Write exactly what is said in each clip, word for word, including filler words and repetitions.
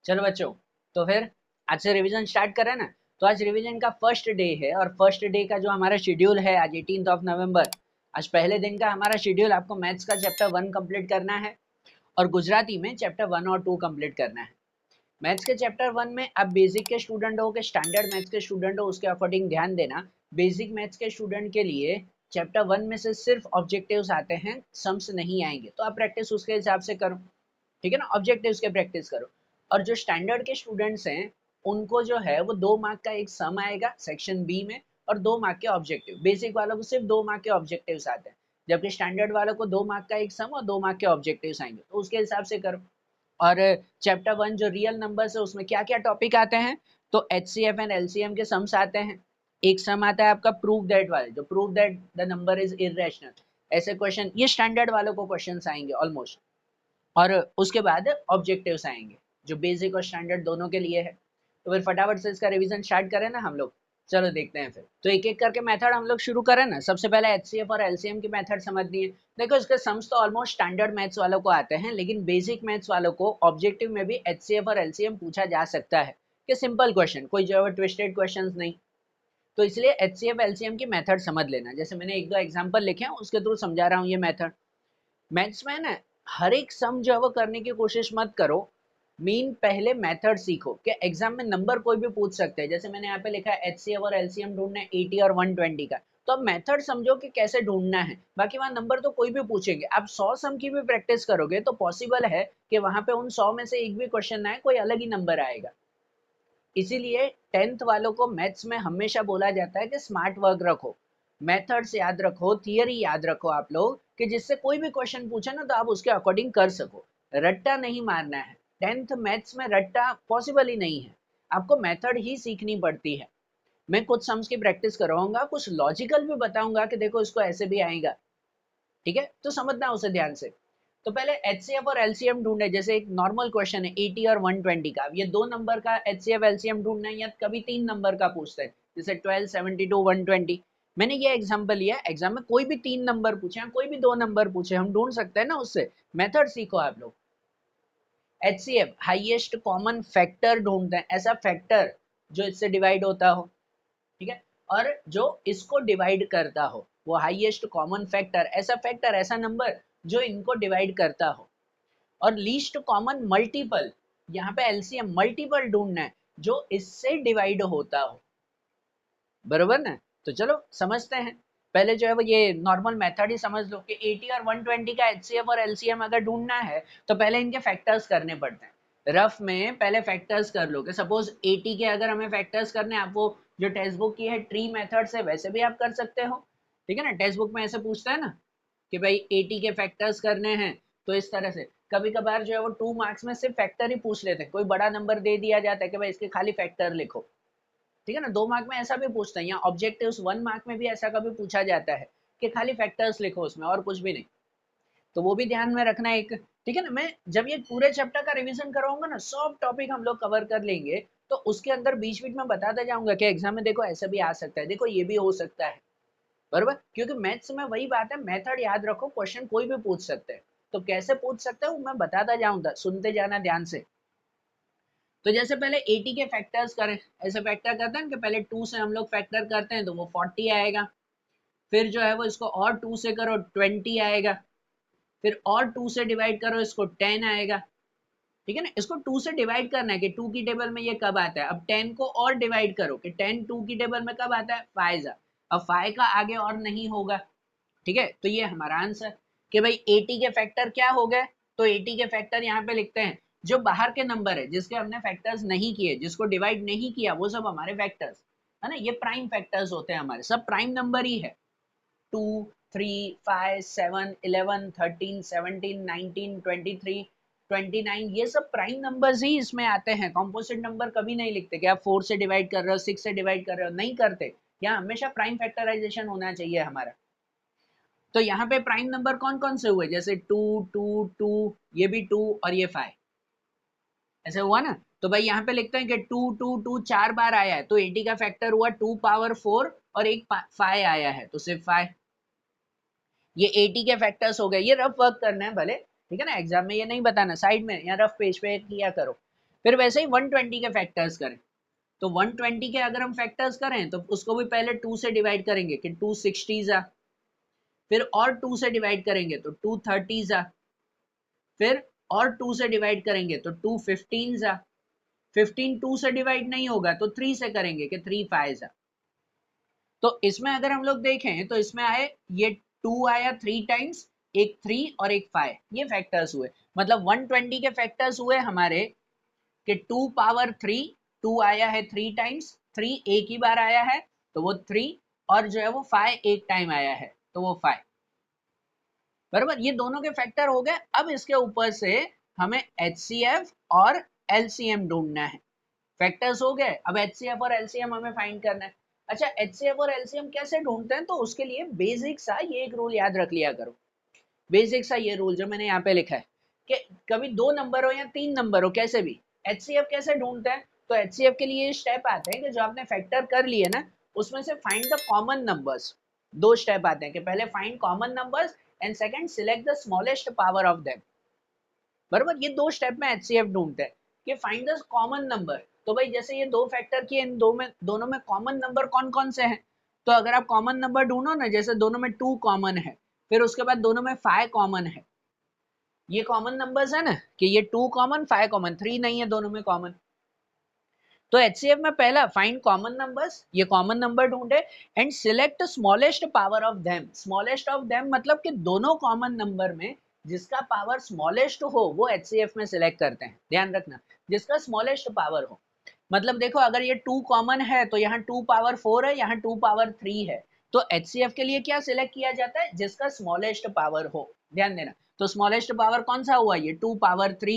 चलो बच्चों, तो फिर आज से रिवीजन स्टार्ट करें ना। तो आज रिवीजन का फर्स्ट डे है और फर्स्ट डे का जो हमारा शेड्यूल है आज एटीन्थ ऑफ नवंबर। आज पहले दिन का हमारा शेड्यूल, आपको मैथ्स का चैप्टर वन कंप्लीट करना है और गुजराती में चैप्टर वन और टू कंप्लीट करना है। मैथ्स के चैप्टर वन में आप बेसिक के स्टूडेंट हो के स्टैंडर्ड मैथ्स के स्टूडेंट हो, उसके अकॉर्डिंग ध्यान देना। बेसिक मैथ्स के स्टूडेंट के लिए चैप्टर वन में से सिर्फ ऑब्जेक्टिव्स आते हैं, सम्स नहीं आएंगे, तो आप प्रैक्टिस उसके हिसाब से करो, ठीक है ना। ऑब्जेक्टिव्स के प्रैक्टिस करो। और जो स्टैंडर्ड के स्टूडेंट्स हैं उनको जो है वो दो मार्क का एक सम आएगा सेक्शन बी में और दो मार्क के ऑब्जेक्टिव। बेसिक वालों को सिर्फ दो मार्क के ऑब्जेक्टिव्स आते हैं, जबकि स्टैंडर्ड वालों को दो मार्क का एक सम और दो मार्क के ऑब्जेक्टिव्स आएंगे, तो उसके हिसाब से करो। और चैप्टर वन जो रियल नंबर्स है उसमें क्या क्या टॉपिक आते हैं, तो H C F and L C M के सम्स आते हैं। एक सम आता है आपका प्रूव दैट वाले, जो prove that the number is irrational, ऐसे क्वेश्चन ये स्टैंडर्ड वालों को क्वेश्चन आएंगे ऑलमोस्ट। और उसके बाद ऑब्जेक्टिव्स आएंगे जो बेसिक और स्टैंडर्ड दोनों के लिए है। तो फिर फटाफट से इसका रिवीजन स्टार्ट करें ना हम लोग। चलो देखते हैं फिर, तो एक एक करके मेथड हम लोग शुरू करें ना। सबसे पहले एचसीएफ और एलसीएम की मेथड समझनी है। देखो इसके सम्स तो ऑलमोस्ट स्टैंडर्ड मैथ्स वालों को आते हैं, लेकिन बेसिक मैथ्स वालों को ऑब्जेक्टिव में भी एचसीएफ और एलसीएम पूछा जा सकता है कि सिंपल क्वेश्चन, कोई जो है ट्विस्टेड क्वेश्चन नहीं। तो इसलिए एचसीएफ एलसीएम की मेथड समझ लेना। जैसे मैंने एक दो एग्जाम्पल लिखे हैं उसके थ्रू समझा रहा हूँ ये मेथड। मैथ्स में ना हर एक सम जो है वो करने की कोशिश मत करो, मीन पहले मेथड सीखो कि एग्जाम में नंबर कोई भी पूछ सकते हैं। जैसे मैंने यहाँ पे लिखा है एचसीएफ और एलसीएम ढूंढना है एटी और वन ट्वेंटी का, तो अब मेथड समझो कि कैसे ढूंढना है। बाकी वहां नंबर तो कोई भी पूछेंगे, आप सौ सम की भी प्रैक्टिस करोगे तो पॉसिबल है कि वहां पे उन सौ में से एक भी क्वेश्चन आए, कोई अलग ही नंबर आएगा। इसीलिए टेंथ वालों को मैथ्स में हमेशा बोला जाता है कि स्मार्ट वर्क रखो, मेथड्स याद रखो, थियरी याद रखो आप लोग, कि जिससे कोई भी क्वेश्चन पूछे ना तो आप उसके अकॉर्डिंग कर सको। रट्टा नहीं मारना है, टेंथ मैथ्स में रट्टा पॉसिबल ही नहीं है, आपको मेथड ही सीखनी पड़ती है। मैं कुछ सम्स की प्रैक्टिस करवाऊंगा, कुछ लॉजिकल भी बताऊंगा कि देखो इसको ऐसे भी आएगा, ठीक है, तो समझना उसे ध्यान से। तो पहले एचसीएफ और एलसीएम ढूंढे। जैसे एक नॉर्मल क्वेश्चन है एटी और वन ट्वेंटी का, ये दो नंबर का एचसीएफ एलसीएम ढूंढना है, या कभी तीन नंबर का पूछते हैं जैसे twelve seventy two one twenty. मैंने ये एग्जांपल लिया, एग्जाम में कोई भी तीन नंबर पूछे, कोई भी दो नंबर पूछे, हम ढूंढ सकते हैं ना उससे। मेथड सीखो आप लोग। एचसीएफ हाईएस्ट कॉमन फैक्टर ढूंढते हैं, ऐसा फैक्टर जो इससे डिवाइड होता हो, ठीक है, और जो इसको डिवाइड करता हो, वो हाईएस्ट कॉमन फैक्टर, ऐसा फैक्टर, ऐसा नंबर जो इनको डिवाइड करता हो। और लीस्ट कॉमन मल्टीपल, यहाँ पे एलसीएम मल्टीपल ढूंढना है जो इससे डिवाइड होता हो, बरोबर ना। तो चलो समझते हैं। पहले जो है वो ये नॉर्मल मेथड ही समझ लो कि एटी और वन ट्वेंटी का एचसीएफ और एलसीएम अगर ढूंढना है तो पहले इनके फैक्टर्स करने पड़ते हैं। रफ में पहले फैक्टर्स कर लो कि सपोज एटी के अगर हमें फैक्टर्स करने हैं, आप वो जो टेक्स्ट बुक की है ट्री मेथड से वैसे भी आप कर सकते हो, ठीक है ना। टेक्स्ट बुक में ऐसे पूछता है ना कि भाई एटी के फैक्टर्स करने हैं, तो इस तरह से कभी कभार जो है वो टू मार्क्स में सिर्फ फैक्टर ही पूछ लेते हैं, कोई बड़ा नंबर दे दिया जाता है कि भाई इसके खाली फैक्टर लिखो, ठीक है ना। दो मार्क में ऐसा भी पूछते हैं, या ऑब्जेक्टिव्स वन मार्क में भी ऐसा कभी पूछा जाता है कि खाली फैक्टर्स लिखो उसमें और कुछ भी नहीं, तो वो भी ध्यान में रखना एक, ठीक है ना। मैं जब ये पूरे चैप्टर का रिवीजन कराऊंगा ना, सब टॉपिक हम लोग कवर कर लेंगे, तो उसके अंदर बीच बीच में बताता जाऊंगा कि एग्जाम में देखो ऐसा भी आ सकता है, देखो ये भी हो सकता है, बरोबर। क्योंकि मैथ्स में वही बात है, मेथड याद रखो, क्वेश्चन कोई भी पूछ सकते हैं, तो कैसे पूछ सकते हो मैं बताता जाऊंगा, सुनते जाना ध्यान से। तो जैसे पहले एटी के फैक्टर्स करें, ऐसे फैक्टर करते हैं कि पहले टू से हम लोग फैक्टर करते हैं तो वो फोर्टी आएगा, फिर जो है वो इसको और टू से करो ट्वेंटी आएगा, फिर और टू से डिवाइड करो इसको टेन आएगा, ठीक है ना। इसको टू से डिवाइड करना है कि टू की टेबल में ये कब आता है। अब टेन को और डिवाइड करो कि टेन टू की टेबल में कब आता है, फाइव जा। अब फाइव का आगे और नहीं होगा, ठीक है। तो ये हमारा आंसर कि भाई एटी के फैक्टर क्या हो गए, तो एटी के फैक्टर यहाँ पे लिखते हैं जो बाहर के नंबर है जिसके हमने फैक्टर्स नहीं किए, जिसको डिवाइड नहीं किया, वो सब हमारे फैक्टर्स है ना, ये प्राइम फैक्टर्स होते हैं हमारे, सब प्राइम नंबर ही है। Two, three, five, seven, eleven, thirteen, seventeen, nineteen, twenty three, twenty nine, ये सब प्राइम नंबर्स ही इसमें आते हैं। कॉम्पोजिट नंबर कभी नहीं लिखते कि आप फोर से डिवाइड कर रहे हो, सिक्स से डिवाइड कर रहे हो, नहीं करते। यहाँ हमेशा प्राइम फैक्टराइजेशन होना चाहिए हमारा। तो यहाँ पे प्राइम नंबर कौन कौन से हुए, जैसे टू, टू, टू, ये भी टू और ये फाइव, ऐसे हुआ ना। तो भाई यहाँ पे लिखते हैं कि टू टू टू चार बार आया है, तो एटी का फैक्टर हुआ टू पावर फोर और एक फाइव आया है तो सिर्फ फाइव। ये एटी के फैक्टर्स हो गए, ये रफ वर्क करना है भले, ठीक है ना, एग्जाम में ये नहीं बताना, साइड में या रफ पेज पे किया करो। फिर वैसे ही वन ट्वेंटी के फैक्टर्स करें, तो वन ट्वेंटी के अगर हम फैक्टर्स करें तो उसको भी पहले टू से डिवाइड करेंगे कि टू सिक्सटी जा, फिर और टू से डिवाइड करेंगे तो टू थर्टी जा, फिर और टू से डिवाइड करेंगे तो टू फिफ्टीन जा, फिफ्टीन टू से डिवाइड नहीं होगा तो थ्री से करेंगे कि थ्री फाइव जा। तो इसमें अगर हम लोग देखें तो इसमें आए ये टू आया थ्री टाइम्स, एक थ्री और एक फाइव, ये फैक्टर्स हुए। मतलब वन ट्वेंटी के फैक्टर्स हुए हमारे कि टू पावर थ्री, टू आया है थ्री टाइम्स, थ्री एक ही बार आया है तो वो थ्री, और जो है वो फाइव एक टाइम आया है तो वो फाइव। बराबर, ये दोनों के फैक्टर हो गए। अब इसके ऊपर से हमें एच सी एफ और एल सी एम ढूंढना है। फैक्टर्स हो गए, अब एच सी एफ और एल सी एम हमें फाइंड करना है। अच्छा, एच सी एफ और एल सी एम कैसे ढूंढते हैं, तो उसके लिए बेसिक सा ये एक रूल याद रख लिया करो। बेसिक सा ये रूल जो मैंने यहाँ पे लिखा है कि कभी दो नंबर हो या तीन नंबर हो, कैसे भी एच सी एफ कैसे ढूंढते हैं, तो एच सी एफ के लिए स्टेप आते हैं कि जो आपने फैक्टर कर लिए ना उसमें से फाइंड द कॉमन नंबर्स। दो स्टेप आते हैं कि पहले find common numbers and second select the smallest power of them. बराबर, ये दो स्टेप में एच सी एफ ढूंढते हैं कि फाइंड द कॉमन नंबर। तो भाई जैसे ये दो फैक्टर किए, इन दो में दोनों में कॉमन नंबर कौन कौन से हैं, तो अगर आप कॉमन नंबर ढूंढो ना, जैसे दोनों में टू कॉमन है, फिर उसके बाद दोनों में फाइव कॉमन है, ये कॉमन नंबर्स है ना कि ये two common five common, three नहीं है दोनों में कॉमन। तो एचसीएफ में पहला फाइंड कॉमन नंबर्स, ये कॉमन नंबर ढूंढे and select smallest power of them. Smallest of them मतलब कि दोनों कॉमन नंबर में जिसका पावर स्मॉलेस्ट हो वो एचसीएफ में सिलेक्ट करते हैं। ध्यान रखना, जिसका स्मॉलेस्ट पावर हो। मतलब देखो अगर ये टू कॉमन है तो यहाँ टू पावर फोर है, यहाँ टू पावर थ्री है, तो एचसीएफ के लिए क्या सिलेक्ट किया जाता है, जिसका स्मॉलेस्ट पावर हो। ध्यान देना, तो स्मॉलेस्ट पावर कौन सा हुआ, ये two power three,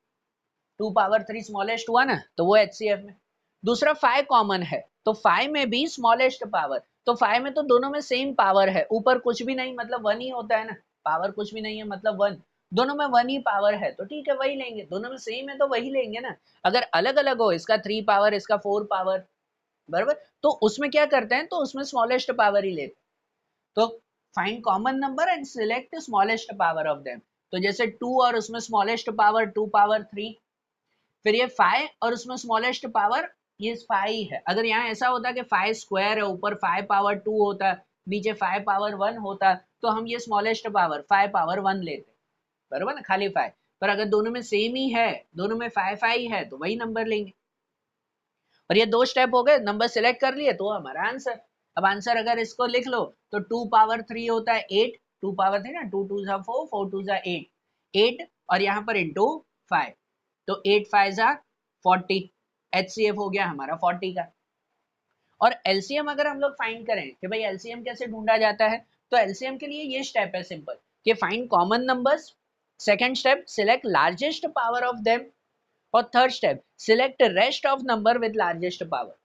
two power three smallest हुआ ना, तो वो एचसीएफ में। दूसरा फाइव कॉमन है, तो फाइव में भी स्मॉलेस्ट पावर, तो फाइव में तो दोनों में सेम पावर है, ऊपर कुछ भी नहीं मतलब वन ही होता है ना, पावर कुछ भी नहीं है मतलब वन, दोनों में वन ही पावर है तो ठीक है वही लेंगे, दोनों में सेम है तो वही लेंगे ना। अगर अलग अलग हो, इसका थ्री पावर इसका फोर पावर, बराबर, तो उसमें क्या करते हैं, तो उसमें स्मॉलेस्ट पावर ही लेते। तो find common number and select smallest power of them. तो जैसे टू और उसमें smallest power two power three, फिर ये फाइव और उसमें स्मॉलेस्ट पावर ये फाइव है। अगर यहाँ ऐसा होता कि फाइव स्क्वायर है, ऊपर फाइव पावर टू होता, नीचे फाइव पावर वन होता, तो हम ये smallest power five power one लेते, बराबर ना, खाली फाइव। पर अगर दोनों में सेम ही है, दोनों में फाइव फाइव है, तो वही नंबर लेंगे। और ये दो स्टेप हो गए, नंबर सिलेक्ट कर लिए तो हमारा आंसर। अब आंसर अगर इसको लिख लो तो टू पावर थ्री होता है एट, टू पावर थ्री ना, टू टू जा फोर, फोर टू जा एट, एट और यहाँ पर इंटू फाइव, तो एट फाइव जा फोर्टी, एचसीएफ हो गया हमारा फोर्टी का। और एलसीएम अगर हम लोग फाइंड करें कि भाई एलसीएम कैसे ढूंढा जाता है, तो एलसीएम के लिए ये स्टेप है सिंपल कि find common numbers, second step select largest power of them, और third step select rest of number with largest power.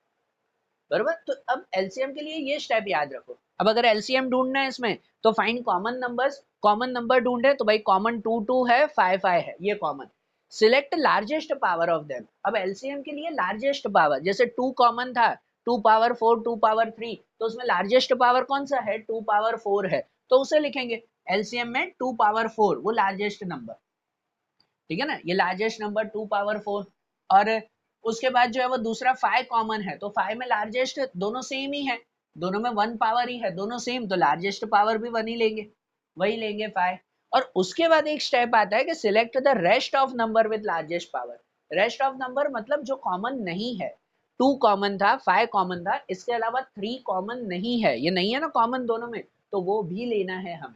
बराबर, तो अब एलसीएम के लिए ये स्टेप याद रखो। अब अगर एलसीएम ढूंढना है इसमें तो find common numbers, common number ढूंढे तो भाई कॉमन टू टू है, फाइव फाइव है, ये common. Select largest power of them, अब एलसीएम के लिए लार्जेस्ट पावर, जैसे टू कॉमन था, two power four two power three, तो उसमें लार्जेस्ट पावर कौन सा है, टू पावर फोर है, तो उसे लिखेंगे एलसीएम में टू पावर फोर, वो लार्जेस्ट नंबर, ठीक है ना, ये largest number two power four. और उसके बाद जो है वो दूसरा फाइव कॉमन है, तो फाइव में लार्जेस्ट दोनों सेम ही है, दोनों में वन पावर ही है, दोनों सेम, तो लार्जेस्ट पावर भी वन ही लेंगे, वही लेंगे फाइव। और उसके बाद एक स्टेप आता है कि select the rest of number with largest power. Rest of number मतलब जो कॉमन नहीं है, टू कॉमन था, फाइव कॉमन था, इसके अलावा थ्री कॉमन नहीं है, ये नहीं है ना कॉमन दोनों में, तो वो भी लेना है हमें,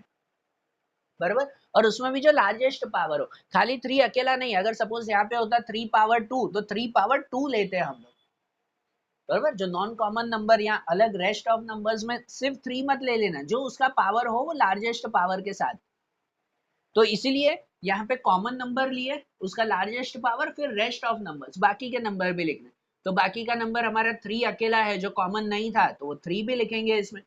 बराबर। और उसमें भी जो लार्जेस्ट पावर हो, खाली थ्री अकेला नहीं, अगर सपोज यहाँ पे होता थ्री पावर टू, तो थ्री पावर टू लेते हैं हम लोग, बराबर। जो नॉन कॉमन नंबर यहाँ अलग रेस्ट ऑफ नंबर्स में सिर्फ थ्री मत ले लेना, जो उसका पावर हो वो लार्जेस्ट पावर के साथ। तो इसीलिए यहाँ पे कॉमन नंबर लिए, उसका लार्जेस्ट पावर, फिर रेस्ट ऑफ नंबर्स, बाकी के नंबर भी लिखना। तो बाकी का नंबर हमारा थ्री अकेला है जो कॉमन नहीं था, तो वो थ्री भी लिखेंगे इसमें,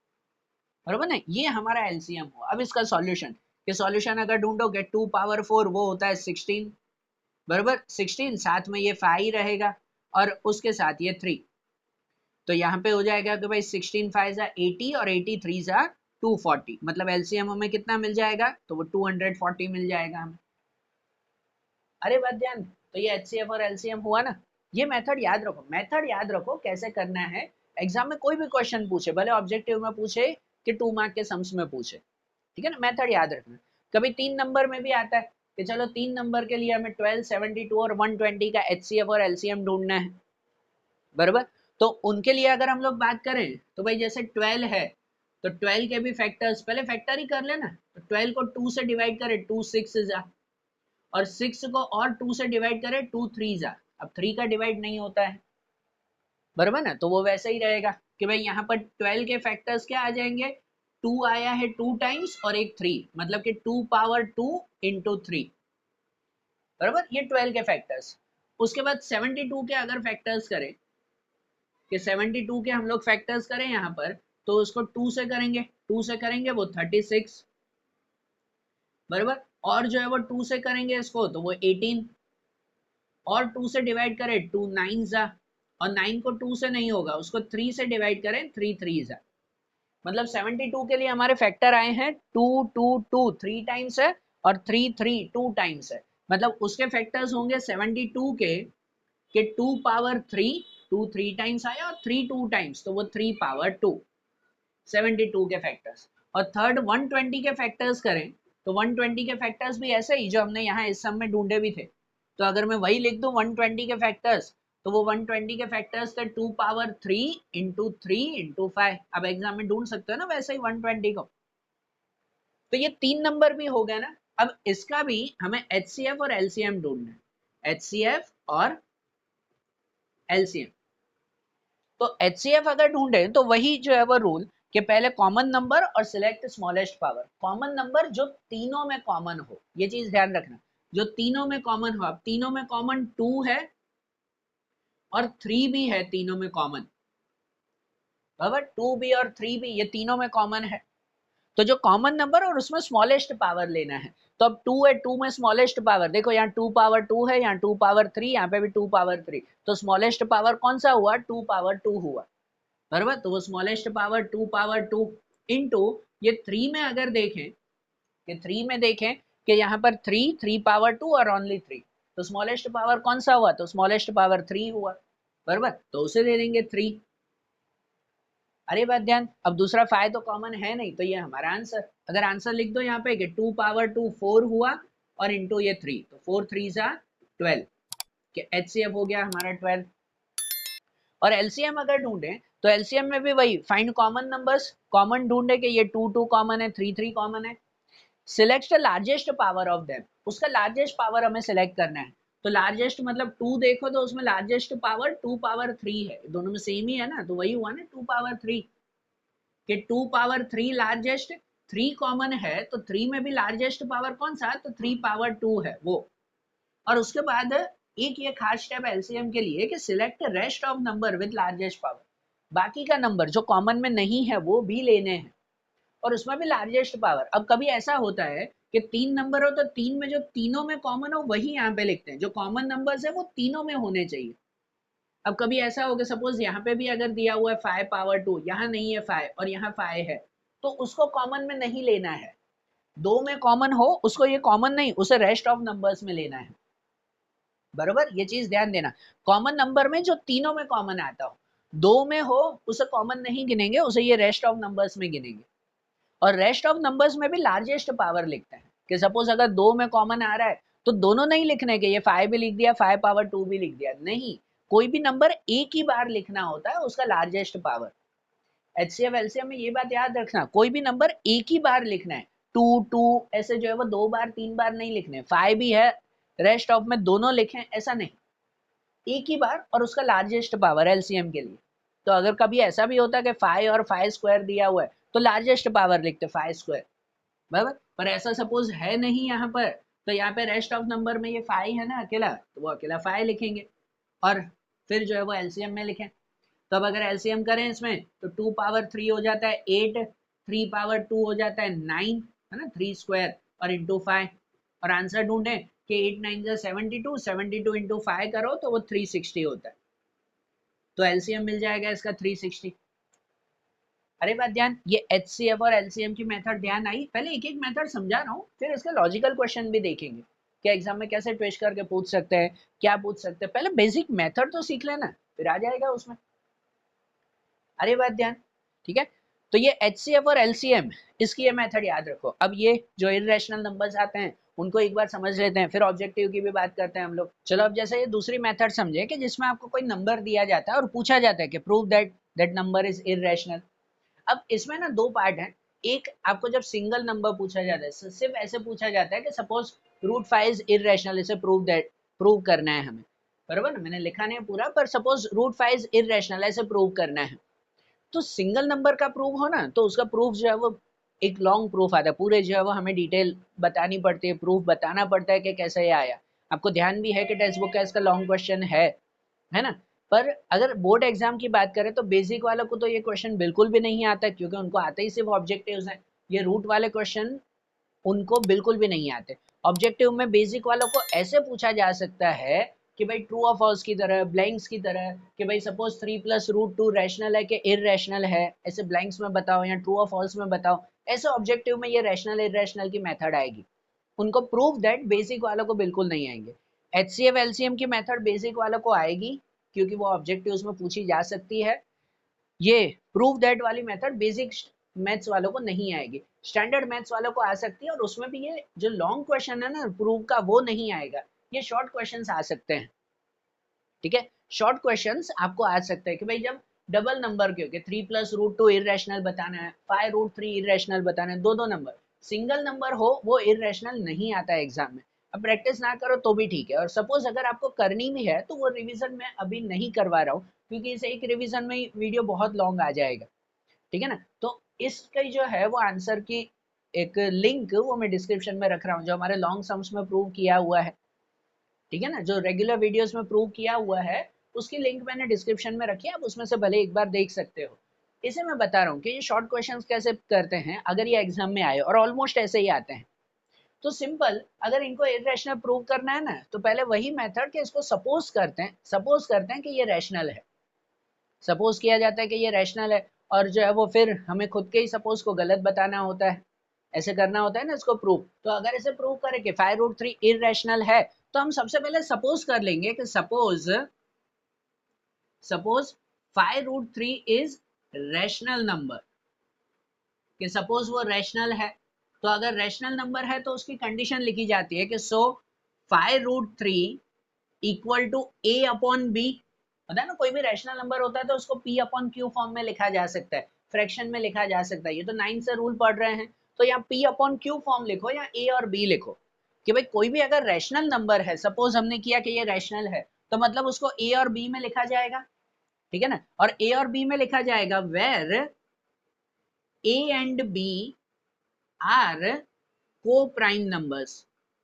बराबर ना। ये हमारा एलसीएम हुआ। अब इसका सॉल्यूशन, कि सॉल्यूशन अगर ढूंढोगे टू पावर फोर वो होता है सिक्सटीन, बराबर, सिक्सटीन, साथ में ये फाइव रहेगा और उसके साथ ये थ्री, तो यहाँ पे हो जाएगा कि भाई सिक्सटीन फाइव जा एटी और एटी थ्री जा टू फोर्टी, मतलब एलसीएम हमें कितना मिल जाएगा, तो वो टू हंड्रेड फोर्टी मिल जाएगा हमें। अरे बात ध्यान, तो ये H C F और L C M हुआ ना। ये मेथड याद रखो, मेथड याद रखो कैसे करना है। एग्जाम में कोई भी क्वेश्चन पूछे, भले ऑब्जेक्टिव में पूछे कि टू मार्क के सम्स में पूछे, ठीक है ना, मेथड याद रखना। कभी तीन नंबर में भी आता है कि चलो तीन नंबर के लिए हमें ट्वेल्व, सेवेंटी टू और वन ट्वेंटी का H C F और L C M ढूंढना है, बराबर। तो उनके लिए अगर हम लोग बात करें तो भाई जैसे ट्वेल्व है तो ट्वेल्व के भी फैक्टर्स, पहले फैक्टर ही कर लेना। तो ट्वेल्व को टू से डिवाइड करे, टू सिक्स जा, और सिक्स को और टू से डिवाइड करे, टू थ्री जा। अब थ्री का डिवाइड नहीं होता है, बराबर ना, तो वो वैसे ही रहेगा कि भाई यहाँ पर ट्वेल्व के फैक्टर्स क्या आ जाएंगे, टू आया है टू टाइम्स और एक थ्री, मतलब कि two power two into three, बराबर। ये ट्वेल्व के फैक्टर्स। उसके बाद सेवेंटी टू के अगर फैक्टर्स करें कि सेवेंटी टू के हम लोग फैक्टर्स करें यहाँ पर, तो उसको टू से करेंगे, टू से करेंगे वो थर्टी सिक्स, बराबर। और जो है वो टू से करेंगे इसको तो वो एटीन, और टू से डिवाइड करें, टू नाइन जा, और नाइन को टू से नहीं होगा, उसको थ्री से डिवाइड करें, थ्री थ्री जा। मतलब सेवेंटी टू के लिए हमारे फैक्टर आए हैं two two two, three times है, और थ्री थ्री टू टाइम्स है। मतलब उसके फैक्टर्स होंगे सेवेंटी टू के कि two power three, two three times आया और थ्री टू टाइम्स, तो वो three power two, seventy two के फैक्टर्स। और थर्ड वन ट्वेंटी के फैक्टर्स करें तो वन ट्वेंटी के फैक्टर्स भी ऐसे ही जो हमने यहाँ इस सम में ढूंढे भी थे। तो अगर मैं वही लिख दूं वन ट्वेंटी के फैक्टर्स, तो वो वन ट्वेंटी के फैक्टर्स थे two power three into three into five. अब एग्जाम में ढूंढ सकते हो ना वैसे ही वन ट्वेंटी को। तो ये तीन नंबर भी हो गया ना। अब इसका भी हमें H C F और L C M ढूंढना है, H C F और L C M। तो H C F अगर ढूंढे तो वही जो है वो रूल कि पहले कॉमन नंबर और select smallest power. Common number जो तीनों में कॉमन हो, ये चीज ध्यान रखना, जो तीनों में कॉमन हो। अब तीनों में कॉमन टू है और थ्री भी है, तीनों में कॉमन, बराबर। टू भी और थ्री भी, ये तीनों में कॉमन है। तो जो कॉमन नंबर और उसमें स्मॉलेस्ट पावर लेना है। तो अब टू है, टू में स्मॉलेस्ट पावर देखो, यहाँ टू पावर टू है, यहाँ टू पावर थ्री, यहाँ पे भी टू पावर थ्री, तो स्मॉलेस्ट पावर कौन सा हुआ, टू पावर टू हुआ, बराबर। तो वो smallest power two power two into ये थ्री में अगर देखें कि थ्री में देखें कि यहाँ पर थ्री, थ्री पावर टू और ओनली थ्री, तो स्मॉलेस्ट पावर कौन सा हुआ, तो स्मॉलेस्ट पावर थ्री हुआ, बराबर। तो उसे दे देंगे थ्री। अरे बात ध्यान, अब दूसरा फाइव तो कॉमन है नहीं, तो ये हमारा आंसर। अगर आंसर लिख दो यहाँ पे कि टू पावर टू फोर हुआ और इंटू ये थ्री, तो फोर थ्री जा ट्वेल्व, कि H C F हो गया हमारा ट्वेल्व। और L C M अगर ढूंढे तो L C M में भी वही फाइंड कॉमन नंबर्स, कॉमन ढूंढे कि ये टू टू कॉमन है, थ्री थ्री कॉमन है, select the largest power of them. उसका लार्जेस्ट पावर हमें सिलेक्ट करना है। तो लार्जेस्ट मतलब टू देखो तो उसमें largest power two power three है, दोनों में सेम ही है ना, तो वही हुआ ना टू पावर थ्री, कि two power three largest, three common है तो थ्री में भी लार्जेस्ट पावर कौन सा, तो थ्री पावर टू है वो। और उसके बाद एक ये खास स्टेप एलसीएम के लिए कि select rest of number with largest power. बाकी का नंबर जो कॉमन में नहीं है वो भी लेने हैं और उसमें भी लार्जेस्ट पावर। अब कभी ऐसा होता है कि तीन नंबर हो तो तीन में जो तीनों में कॉमन हो वही यहाँ पे लिखते हैं, जो कॉमन नंबर्स है वो तीनों में होने चाहिए। अब कभी ऐसा हो कि सपोज यहाँ पे भी अगर दिया हुआ है फाइव पावर टू, यहाँ नहीं है फाइव और यहाँ फाइव है, तो उसको कॉमन में नहीं लेना है। दो में कॉमन हो उसको ये कॉमन नहीं, उसे रेस्ट ऑफ नंबर्स में लेना है, बरोबर। ये चीज ध्यान देना, कॉमन नंबर में जो तीनों में कॉमन आता हो, दो में हो उसे कॉमन नहीं गिनेंगे, उसे ये रेस्ट ऑफ नंबर्स में गिनेंगे। और रेस्ट ऑफ नंबर्स में भी लार्जेस्ट पावर लिखते हैं कि सपोज अगर दो में कॉमन आ रहा है तो दोनों नहीं लिखने के, ये फाइव भी लिख दिया, फाइव पावर टू भी लिख दिया, नहीं, कोई भी नंबर एक ही बार लिखना होता है उसका लार्जेस्ट पावर। एचसीएफ एलसीएम में ये बात याद रखना, कोई भी नंबर एक ही बार लिखना है, टू टू ऐसे जो है वो दो बार तीन बार नहीं लिखने, फाइव भी है रेस्ट ऑफ में दोनों लिखें ऐसा नहीं, एक ही बार और उसका लार्जेस्ट पावर एलसीएम के लिए। तो अगर कभी ऐसा भी होता है कि फाइव और फाइव स्क्वायर दिया हुआ है तो लार्जेस्ट पावर लिखते फाइव स्क्वायर, बराबर। पर ऐसा सपोज है नहीं यहाँ पर, तो यहाँ पे रेस्ट ऑफ नंबर में ये फाइव है ना अकेला, तो वो अकेला फाइव लिखेंगे और फिर जो है वो एलसीएम में लिखें। तो अब अगर एलसीएम करें इसमें तो टू पावर थ्री हो जाता है एट, थ्री पावर टू हो जाता है नाइन, है ना, थ्री स्क्वायर और इंटू फाइव। और आंसर ढूंढें कि एट नाइन जा seventy two, seventy two into five करो तो वो थ्री सिक्सटी होता है, तो एलसीएम मिल जाएगा इसका थ्री सिक्सटी। अरे बात ध्यान, ये एचसीएफ और एलसीएम की मेथड ध्यान आई, पहले एक एक मेथड समझा रहा हूँ फिर इसका लॉजिकल क्वेश्चन भी देखेंगे। कि एग्जाम में कैसे ट्विस्ट करके पूछ सकते हैं, क्या पूछ सकते हैं। पहले बेसिक मेथड तो सीख लेना, फिर आ जाएगा उसमें। अरे बात ध्यान, ठीक है। तो ये एचसीएफ और एलसीएम, इसकी ये मेथड याद रखो। अब ये जो इरेशनल नंबर्स आते हैं उनको एक बार समझ लेते हैं, फिर ऑब्जेक्टिव की भी बात करते हैं हम लोग। चलो अब जैसे ये दूसरी मेथड समझे कि जिसमें आपको कोई नंबर दिया जाता है और पूछा जाता है कि prove that that number is irrational. अब इसमें ना दो पार्ट है। एक, आपको जब सिंगल नंबर पूछा जाता है, सिर्फ ऐसे पूछा जाता है कि suppose root five is irrational, इसे प्रूव दैट प्रूव करना है हमें, बराबर ना, मैंने लिखा नहीं है पूरा, पर suppose root five is irrational ऐसे प्रूव करना है। तो सिंगल नंबर का प्रूफ हो ना, तो उसका प्रूफ जो है वो एक लॉन्ग प्रूफ आता है, पूरे जो है वो हमें डिटेल बतानी पड़ती है, प्रूफ बताना पड़ता है कि कैसे ये आया। आपको ध्यान भी है कि टेक्स्ट बुक का इसका लॉन्ग क्वेश्चन है है ना। पर अगर बोर्ड एग्जाम की बात करें तो बेसिक वालों को तो ये क्वेश्चन बिल्कुल भी नहीं आता, क्योंकि उनको आते ही सिर्फ ऑब्जेक्टिव्स हैं। ये रूट वाले क्वेश्चन उनको बिल्कुल भी नहीं आते। ऑब्जेक्टिव में बेसिक वालों को ऐसे पूछा जा सकता है कि भाई ट्रू और फॉल्स की तरह, ब्लैंक्स की तरह, कि भाई suppose three plus root two rational है कि इररेशनल है, ऐसे ब्लैंक्स में बताओ या ट्रू और फॉल्स में बताओ। ऐसे ऑब्जेक्टिव में ये रैशनल इररेशनल की मेथड आएगी। उनको प्रूव दैट बेसिक वालों को बिल्कुल नहीं आएंगे। एचसीएफ एलसीएम की मेथड बेसिक वालों को आएगी, क्योंकि वो ऑब्जेक्टिव्स में पूछी जा सकती है। ये प्रूव दैट वाली मेथड बेसिक मैथ्स वालों को नहीं आएगी, स्टैंडर्ड मैथ्स वालों को आ सकती है। और उसमें भी ये जो लॉन्ग क्वेश्चन है ना प्रूव का, वो नहीं आएगा, ये शॉर्ट क्वेश्चंस आ सकते हैं। ठीक है, शॉर्ट क्वेश्चंस आपको आ सकते हैं कि भाई जब डबल नंबर के, three plus root two irrational बताना है, फाइव रूट थ्री इरेशनल बताना है, दो दो नंबर। सिंगल नंबर हो वो इरेशनल नहीं आता है एग्जाम में। अब प्रैक्टिस ना करो तो भी ठीक है, और सपोज अगर आपको करनी भी है तो वो रिवीजन मैं अभी नहीं करवा रहा हूँ, क्योंकि इस एक रिवीजन में वीडियो बहुत लॉन्ग आ जाएगा। ठीक है ना, तो इसका जो है वो आंसर की एक लिंक वो मैं डिस्क्रिप्शन में रख रहा हूँ, जो हमारे लॉन्ग सम्स में प्रूव किया हुआ है। ठीक है ना, जो रेगुलर वीडियोस में प्रूव किया हुआ है उसकी लिंक मैंने डिस्क्रिप्शन में रखी है, आप उसमें से भले एक बार देख सकते हो। इसे मैं बता रहा हूँ कि ये शॉर्ट क्वेश्चंस कैसे करते हैं अगर ये एग्जाम में आए, और ऑलमोस्ट ऐसे ही आते हैं। तो सिंपल, अगर इनको इरेशनल प्रूव करना है ना, तो पहले वही मेथड कि इसको सपोज करते हैं, सपोज करते हैं कि ये रैशनल है, सपोज किया जाता है कि ये रैशनल है, और जो है वो फिर हमें खुद के ही सपोज को गलत बताना होता है, ऐसे करना होता है ना इसको प्रूव। तो अगर इसे प्रूव करें कि फाइव रूट थ्री इरेशनल है, तो हम सबसे पहले सपोज कर लेंगे कि suppose suppose five root three is rational number, कि सपोज वो रैशनल है। तो अगर रैशनल नंबर है तो उसकी कंडीशन लिखी जाती है कि so five root three equal to a upon b. पता है ना, कोई भी रैशनल नंबर होता है तो उसको p अपॉन क्यू फॉर्म में लिखा जा सकता है, फ्रैक्शन में लिखा जा सकता है। ये तो नाइन से रूल पढ़ रहे हैं, तो यहाँ p अपॉन क्यू फॉर्म लिखो या a और b लिखो, कि भाई कोई भी अगर रैशनल नंबर है, सपोज हमने किया कि ये रैशनल है, तो मतलब उसको a और b में लिखा जाएगा। ठीक है ना, और a और b में लिखा जाएगा where a and b are coprime numbers.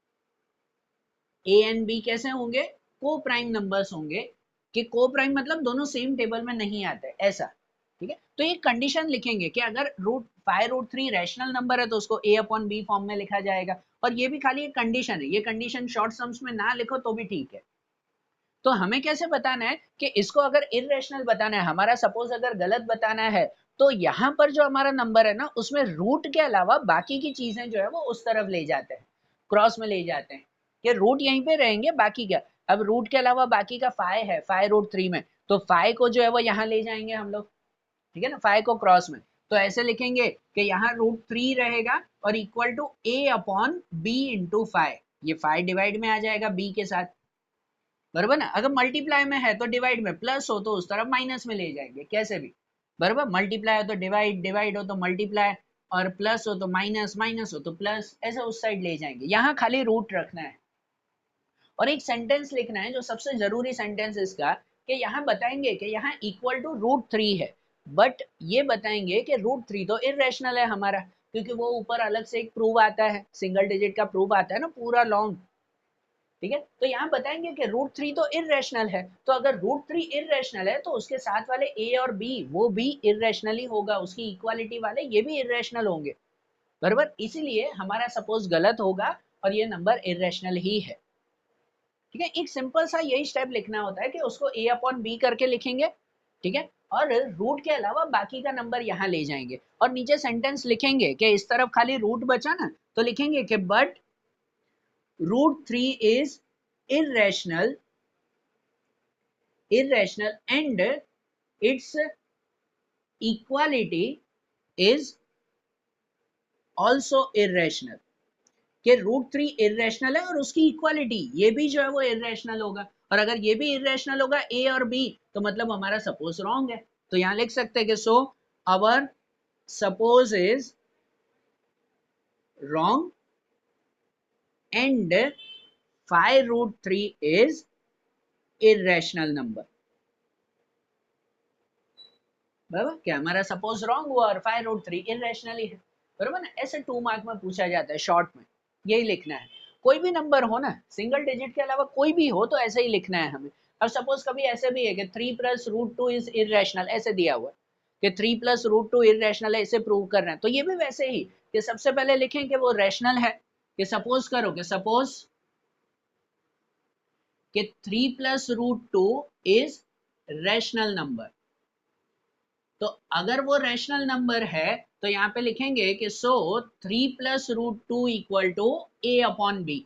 a and b कैसे होंगे, को प्राइम नंबर्स होंगे, कि को प्राइम मतलब दोनों सेम टेबल में नहीं आते, ऐसा। ठीक है, तो ये कंडीशन लिखेंगे कि अगर root five root three rational number है तो उसको a अपॉन बी फॉर्म में लिखा जाएगा। और ये भी खाली एक कंडीशन है, ये कंडीशन शॉर्ट सम्स में ना लिखो तो भी ठीक है। तो हमें कैसे बताना है कि इसको अगर इरेशनल बताना है, हमारा सपोज अगर गलत बताना है, तो यहाँ पर जो हमारा नंबर है ना उसमें रूट के अलावा बाकी की चीजें जो है वो उस तरफ ले जाते हैं, क्रॉस में ले जाते हैं, कि रूट यहीं पे रहेंगे, बाकी क्या। अब रूट के अलावा बाकी का फाइव है, फाइव रूट थ्री में, तो फाइव को जो है वो यहाँ ले जाएंगे हम लोग। ठीक है ना, फाइव को क्रॉस में, तो ऐसे लिखेंगे कि यहाँ रूट थ्री रहेगा और equal to a upon b into five. ये फाइव डिवाइड में आ जाएगा बी के साथ, बराबर ना। अगर मल्टीप्लाई में है तो डिवाइड में, प्लस हो तो उस तरफ माइनस में ले जाएंगे, कैसे भी, बराबर। मल्टीप्लाई हो तो डिवाइड, डिवाइड हो तो मल्टीप्लाई, और प्लस हो तो माइनस, माइनस हो तो प्लस, ऐसे उस साइड ले जाएंगे। यहाँ खाली रूट रखना है और एक सेंटेंस लिखना है, जो सबसे जरूरी सेंटेंस इसका, कि यहाँ बताएंगे कि यहाँ इक्वल टू रूट थ्री है, बट ये बताएंगे कि रूट थ्री तो इरेशनल है हमारा, क्योंकि वो ऊपर अलग से एक प्रूफ आता है, सिंगल डिजिट का प्रूफ आता है ना पूरा लॉन्ग। ठीक है, तो यहाँ बताएंगे कि रूट थ्री तो इरेशनल है, तो अगर रूट थ्री इरेशनल है तो उसके साथ वाले ए और बी वो भी इरेशनल ही होगा, उसकी इक्वालिटी वाले ये भी इरेशनल होंगे, बराबर। इसीलिए हमारा सपोज गलत होगा और ये नंबर इरेशनल ही है। ठीक है, एक सिंपल सा यही स्टेप लिखना होता है कि उसको ए अपॉन बी करके लिखेंगे। ठीक है, और रूट के अलावा बाकी का नंबर यहाँ ले जाएंगे, और नीचे सेंटेंस लिखेंगे कि इस तरफ खाली रूट बचा ना, तो लिखेंगे कि but root three is irrational irrational and its equality is also irrational, कि रूट थ्री इरेशनल है और उसकी इक्वालिटी ये भी जो है वो इरेशनल होगा, और अगर ये भी इरेशनल होगा ए और बी तो मतलब हमारा सपोज रॉन्ग है। तो यहां लिख सकते हैं कि so our suppose is wrong and five root three is irrational number. बराबर, क्या हमारा सपोज रॉन्ग हुआ और फाइव रूट थ्री इरेशनल ही है। बराबर ना, ऐसे टू मार्क में पूछा जाता है शॉर्ट में, यही लिखना है। कोई भी नंबर हो ना, सिंगल डिजिट के अलावा कोई भी हो तो ऐसे ही लिखना है हमें। अब सपोज कभी ऐसे भी है कि three plus root two is irrational, ऐसे दिया हुआ कि three plus root two irrational है, इसे प्रूव करना है, तो ये भी वैसे ही कि सबसे पहले लिखें कि वो रैशनल है, कि सपोज करो कि सपोज कि three plus root two is rational number. तो अगर वो रैशनल नंबर है तो यहाँ पे लिखेंगे कि so three plus root two equal to a upon b,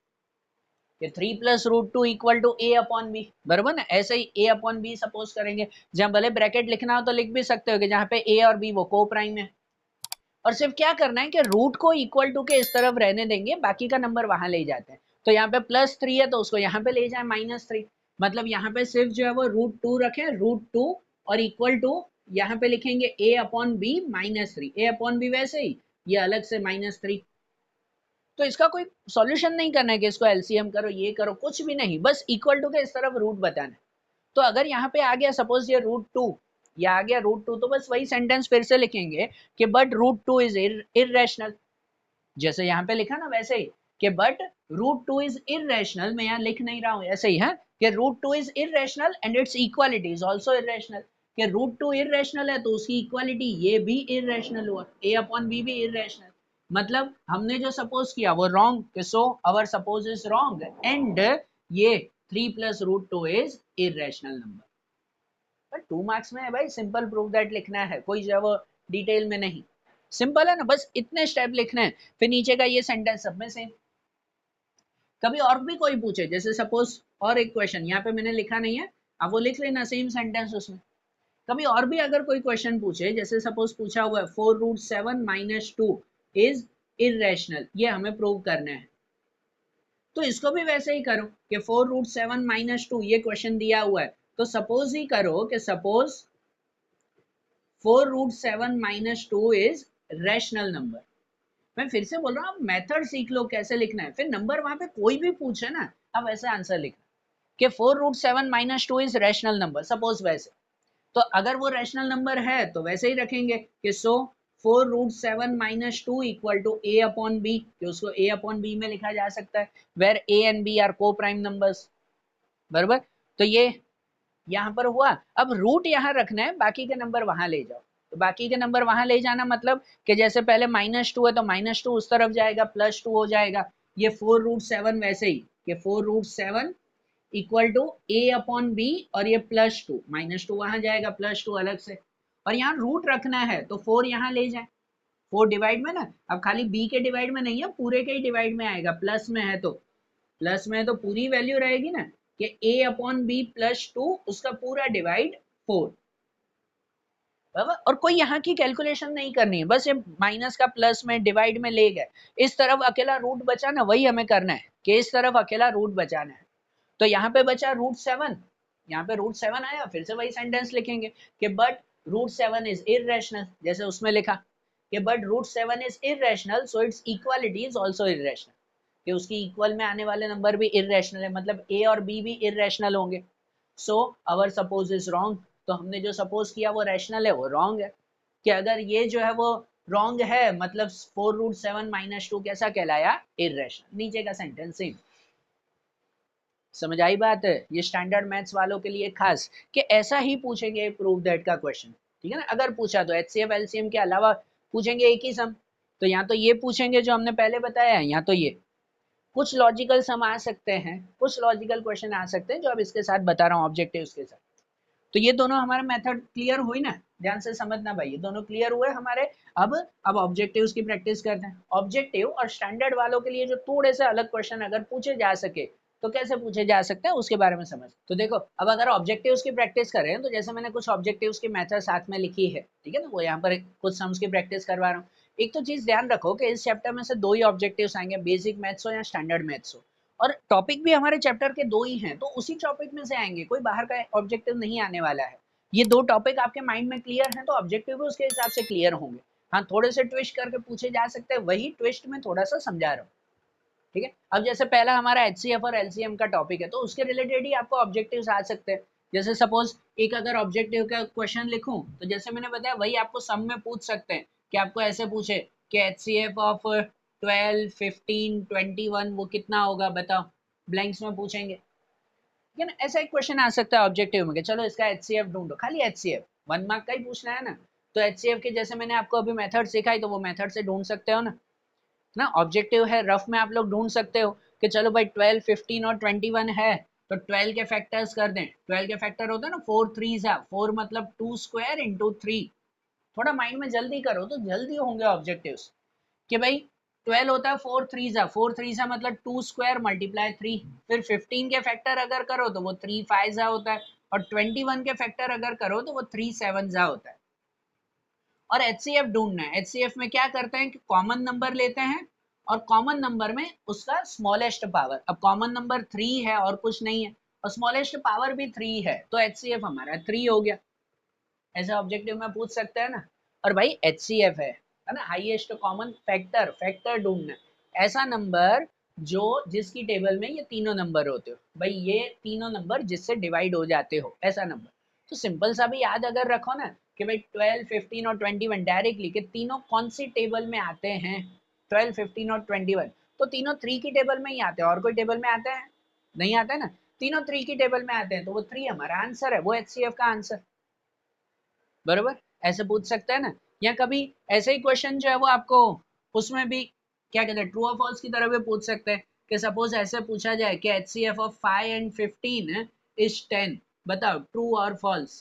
कि three plus root two equal to a upon b. बराबर ना, ऐसे ही ए अपॉन बी सपोज करेंगे, जहां भले ब्रैकेट लिखना हो तो लिख भी सकते हो कि जहां पे ए और बी वो को प्राइम है, और सिर्फ क्या करना है कि रूट को इक्वल टू के इस तरफ रहने देंगे, बाकी का नंबर वहां ले जाते हैं। तो यहाँ पे प्लस थ्री है तो उसको यहाँ पे ले जाए माइनस थ्री, मतलब यहाँ पे सिर्फ जो है वो रूट टू रखें, रूट टू और इक्वल टू यहाँ पे लिखेंगे a upon b minus three, a upon b वैसे ही ये अलग से माइनस थ्री। तो इसका कोई सॉल्यूशन नहीं करना है कि इसको एलसीएम करो ये करो, कुछ भी नहीं, बस इक्वल टू के इस तरफ रूट बताना है। तो अगर यहाँ पे आ गया सपोज ये रूट टू, या आ गया रूट टू, तो बस वही सेंटेंस फिर से लिखेंगे कि but root two is irrational, जैसे यहाँ पे लिखा ना वैसे ही कि but root two is irrational. मैं यहाँ लिख नहीं रहा हूँ, ऐसे ही है कि root two is irrational and its equality is also irrational, कि रूट टू इरेशनल है तो उसकी इक्वालिटी ये भी इरेशनल हुआ, ए अपॉन बी भी इरेशनल। मतलब हमने जो सपोज किया वो रॉन्ग, कि so our suppose is wrong and ये three plus root two is irrational number. Two marks में है भाई, सिंपल प्रूफ दैट लिखना है, कोई जो वो डिटेल में नहीं, सिंपल है ना, बस इतने स्टेप लिखने हैं, फिर नीचे का ये सेंटेंस सब में सेम। कभी और भी कोई पूछे, जैसे सपोज और एक क्वेश्चन यहाँ पे मैंने लिखा नहीं है, अब वो लिख लेना सेम सेंटेंस उसमें। कभी और भी अगर कोई क्वेश्चन पूछे, जैसे सपोज पूछा हुआ है four root seven minus two is irrational, ये हमें प्रूव करना है, तो इसको भी वैसे ही करो कि four root seven minus two, ये क्वेश्चन दिया हुआ है तो सपोज ही करो कि suppose four root seven minus two is rational number. मैं फिर से बोल रहा हूँ, आप मेथड सीख लो कैसे लिखना है, फिर नंबर वहां पे कोई भी पूछे ना आप वैसे आंसर लिखना कि four root seven minus two is rational number, suppose वैसे। तो अगर वो रैशनल नंबर है तो वैसे ही रखेंगे कि so four root seven minus two equal to a upon b, कि उसको ए अपॉन बी में लिखा जा सकता है, where a and B are coprime numbers. बराबर, तो ये यहाँ पर हुआ। अब रूट यहाँ रखना है, बाकी के नंबर वहां ले जाओ, तो बाकी के नंबर वहां ले जाना मतलब कि जैसे पहले माइनस टू है तो माइनस टू उस तरफ जाएगा, प्लस टू हो जाएगा, ये फोर रूट सेवन वैसे ही कि four root seven equal to a upon b, और ये प्लस टू, माइनस टू वहां जाएगा, प्लस टू अलग से, और यहाँ रूट रखना है तो फोर यहाँ ले जाए, फोर डिवाइड में ना, अब खाली बी के डिवाइड में नहीं है, पूरे के ही डिवाइड में आएगा, प्लस में है तो प्लस में है तो पूरी वैल्यू रहेगी ना, कि a upon b plus two, उसका पूरा डिवाइड फोर। और कोई यहाँ की कैलकुलेशन नहीं करनी है, बस ये माइनस का प्लस में डिवाइड में ले गए, इस तरफ अकेला रूट बचा ना, वही हमें करना है कि इस तरफ अकेला रूट बचाना है। तो यहाँ पे बचा रूट सेवन, यहाँ पे रूट सेवन आया, फिर से वही सेंटेंस लिखेंगे कि but root seven is irrational, जैसे उसमें लिखा कि but root seven is irrational so its equality is also irrational, कि उसकी इक्वल में आने वाले नंबर भी इरेशनल है, मतलब ए और बी भी इरेशनल होंगे। So our suppose is wrong, तो हमने जो सपोज किया वो रैशनल है, वो रॉन्ग है, कि अगर ये जो है वो रॉन्ग है मतलब four root seven minus two कैसा कहलाया, इरेशनल। नीचे का सेंटेंस सेम। समझ आई बात है, ये स्टैंडर्ड मैथ्स वालों के लिए खास कि ऐसा ही पूछेंगे प्रूव दैट का क्वेश्चन, ठीक है ना। अगर पूछा तो एचसीएफ एलसीएम के अलावा पूछेंगे एक ही सम, तो यहाँ तो ये पूछेंगे जो हमने पहले बताया है, यहाँ तो ये कुछ लॉजिकल सम आ सकते हैं, कुछ लॉजिकल क्वेश्चन आ सकते हैं जो अब इसके साथ बता रहा हूँ ऑब्जेक्टिव्स के साथ। तो ये दोनों हमारे मेथड क्लियर हुई ना, ध्यान से समझना भाई, ये दोनों क्लियर हुए हमारे। अब अब ऑब्जेक्टिव्स की प्रैक्टिस करते हैं। ऑब्जेक्टिव और स्टैंडर्ड वालों के लिए जो थोड़े से अलग क्वेश्चन अगर पूछे जा सके तो कैसे पूछे जा सकते हैं उसके बारे में समझ। तो देखो अब अगर ऑब्जेक्टिव्स की प्रैक्टिस करें तो जैसे मैंने कुछ ऑब्जेक्टिव्स की मेथड साथ में लिखी है, ठीक है ना, वो यहाँ पर कुछ सम्स की प्रैक्टिस करवा रहा हूँ। एक तो चीज ध्यान रखो कि इस चैप्टर में से दो ही ऑब्जेक्टिव्स आएंगे, बेसिक मैथ्स हो या स्टैंडर्ड मैथ्स हो, और टॉपिक भी हमारे चैप्टर के दो ही हैं, तो उसी टॉपिक में से आएंगे, कोई बाहर का ऑब्जेक्टिव नहीं आने वाला है। ये दो टॉपिक आपके माइंड में क्लियर हैं तो ऑब्जेक्टिव भी उसके हिसाब से क्लियर होंगे। हाँ, थोड़े से ट्विस्ट करके पूछे जा सकते हैं, वही ट्विस्ट में थोड़ा सा समझा रहा हूँ, ठीक है। अब जैसे पहला हमारा एचसीएफ और एलसीएम का टॉपिक है, तो उसके रिलेटेड ही आपको ऑब्जेक्टिव्स आ सकते हैं। जैसे सपोज एक अगर ऑब्जेक्टिव का क्वेश्चन लिखूं तो जैसे मैंने बताया वही आपको सम में पूछ सकते हैं कि आपको ऐसे पूछे कि HCF of twelve fifteen twenty one वो कितना होगा बताओ, ब्लैंक्स में पूछेंगे, ठीक है ना। ऐसा एक क्वेश्चन आ सकता है ऑब्जेक्टिव में कि चलो इसका एचसीएफ ढूंढो, खाली एचसीएफ, वन मार्क का ही पूछना है ना, तो एचसीएफ के जैसे मैंने आपको अभी मेथड सिखाई तो वो मेथड से ढूंढ सकते हो ना ना ऑब्जेक्टिव है, रफ में आप लोग ढूंढ सकते हो कि चलो भाई ट्वेल्व फिफ्टीन और ट्वेंटी वन है तो ट्वेल्व के फैक्टर्स कर दें। ट्वेल्व के फैक्टर होता है ना फोर थ्री सा, फोर मतलब टू स्क्वायर इंटू थ्री। थोड़ा माइंड में जल्दी करो तो जल्दी होंगे ऑब्जेक्टिव्स कि भाई ट्वेल्व होता है फोर थ्री सा, फोर थ्री सा मतलब टू स्क्वायर मल्टीप्लाई थ्री। फिर फिफ्टीन के फैक्टर अगर करो तो वो थ्री फाइव सा होता है, और ट्वेंटी वन के फैक्टर अगर करो तो वो थ्री सेवन सा होता है। और एचसीएफ ढूंढना है, एचसीएफ में क्या करते हैं कि कॉमन नंबर लेते हैं और कॉमन नंबर में उसका स्मॉलेस्ट पावर, अब कॉमन नंबर थ्री है और कुछ नहीं है और स्मॉलेस्ट पावर भी थ्री है तो एचसीएफ हमारा थ्री हो गया। ऐसे ऑब्जेक्टिव में पूछ सकते हैं ना। और भाई एचसीएफ है है ना, हाईएस्ट कॉमन फैक्टर, फैक्टर ढूंढना, ऐसा नंबर जो जिसकी टेबल में ये तीनों नंबर होते हो, भाई ये तीनों नंबर जिससे डिवाइड हो जाते हो ऐसा नंबर। तो सिंपल सा भी याद अगर रखो ना कि भाई ट्वेल्व फिफ्टीन और ट्वेंटी वन डायरेक्टली कि तीनों कौन सी टेबल में आते हैं, ट्वेल्व फिफ्टीन और ट्वेंटी वन, तो तीनों थ्री की टेबल में ही आते हैं, और कोई टेबल में आते हैं नहीं आते ना, तीनों थ्री की टेबल में आते हैं तो वो थ्री हमारा आंसर है, वो एचसीएफ का आंसर, बरोबर। ऐसे पूछ सकते हैं ना। या कभी ऐसे ही क्वेश्चन जो है वो आपको उसमें भी क्या कहते हैं ट्रू और फॉल्स की तरह भी पूछ सकते हैं कि सपोज ऐसे पूछा जाए कि HCF of five and fifteen is ten, बताओ ट्रू और फॉल्स,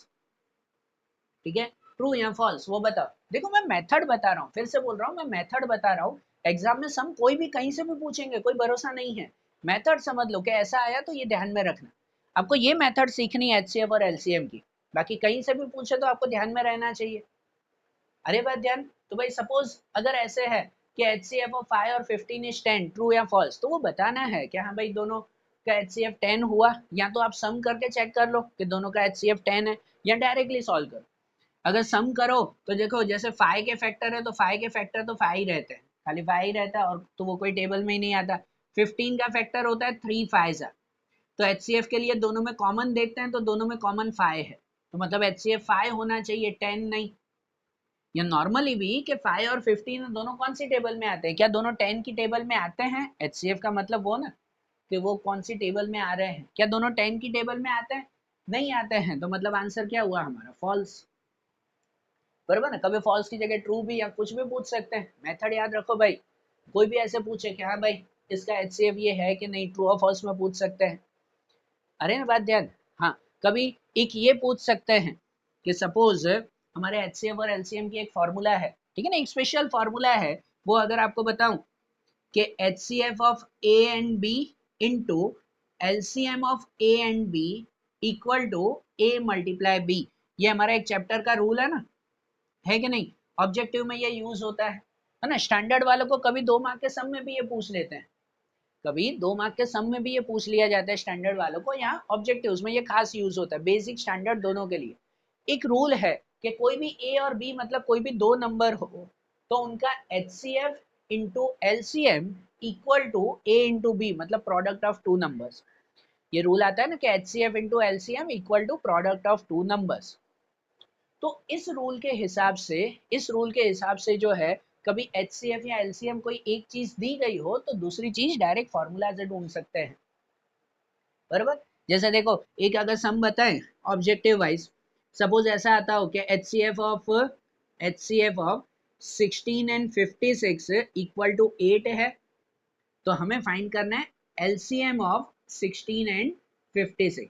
ठीक है, ट्रू या फॉल्स वो बताओ। देखो मैं मेथड बता रहा हूँ, फिर से बोल रहा हूँ मैं मेथड बता रहा हूँ। एग्जाम में सम कोई भी कहीं से भी पूछेंगे, कोई भरोसा नहीं है, मेथड समझ लो कि ऐसा आया तो ये ध्यान में रखना। आपको ये मेथड सीखनी है एचसीएफ और एलसीएम की, बाकी कहीं से भी पूछे तो आपको ध्यान में रहना चाहिए। अरे बात ध्यान, तो भाई सपोज अगर ऐसे है कि H C F of five और फिफ्टीन इज टेन, ट्रू या फॉल्स, तो वो बताना है कि हाँ भाई दोनों का एच सी एफ टेन हुआ, या तो आप सम करके चेक कर लो कि दोनों का एच सी एफ टेन है, या डायरेक्टली सॉल्व करो। अगर सम करो तो देखो जैसे फाइव के फैक्टर है तो फाइव के फैक्टर तो फाइव ही रहते हैं, खाली फाइव ही रहता है, और तो वो कोई टेबल में ही नहीं आता। फिफ्टीन का फैक्टर होता है थ्री फाइव सा, तो एच सी एफ के लिए दोनों में कॉमन देखते हैं तो दोनों में कॉमन फाइव है, तो मतलब एच सी एफ फाइव होना चाहिए, टेन नहीं। या नॉर्मली भी कि फाइव और फिफ्टीन दोनों कौन सी टेबल में आते हैं, क्या दोनों टेन की टेबल में आते हैं, एचसीएफ का मतलब वो ना कि वो कौन सी टेबल में आ रहे हैं, क्या दोनों टेन की टेबल में आते हैं, नहीं आते हैं, तो मतलब आंसर क्या हुआ हमारा फॉल्स, बराबर ना। कभी फॉल्स की जगह ट्रू भी या कुछ भी पूछ सकते हैं, मेथड याद रखो भाई। कोई भी ऐसे पूछे कि हाँ भाई इसका एचसीएफ ये है कि नहीं, ट्रू और फॉल्स में पूछ सकते हैं। अरे ना बात ध्यान, हाँ कभी एक ये पूछ सकते हैं कि सपोज हमारे एचसीएफ और एलसीएम की एक फॉर्मूला है, ठीक है ना, एक स्पेशल फॉर्मूला है, वो अगर आपको बताऊं कि HCF of A and B into LCM of A and B equal to A multiply B, ये हमारा एक चैप्टर का रूल है ना, है कि नहीं। ऑब्जेक्टिव में ये यूज होता है है ना। स्टैंडर्ड वालों को कभी दो मार्क के सम में भी ये पूछ लेते हैं, कभी दो मार्क के सम में भी ये पूछ लिया जाता है स्टैंडर्ड वालों को, यहाँ ऑब्जेक्टिव्स में ये खास यूज होता है, बेसिक स्टैंडर्ड दोनों के लिए। एक रूल है कि कोई भी ए और बी मतलब कोई भी दो नंबर हो तो उनका H C F into L C M equal to A into B, मतलब प्रोडक्ट ऑफ टू नंबर्स। ये रूल आता है ना कि H C F into L C M equal to product of two numbers. तो इस रूल के हिसाब से, इस रूल के हिसाब से जो है कभी एच सी एफ या एल सी एम कोई एक चीज दी गई हो तो दूसरी चीज डायरेक्ट फॉर्मूला से ढूंढ सकते हैं, बराबर। जैसे देखो एक अगर सम बताएं ऑब्जेक्टिव वाइज, सपोज ऐसा आता हो कि H C F of H C F of sixteen and fifty six equal to eight है, तो हमें फाइंड करना है LCM of sixteen and fifty six.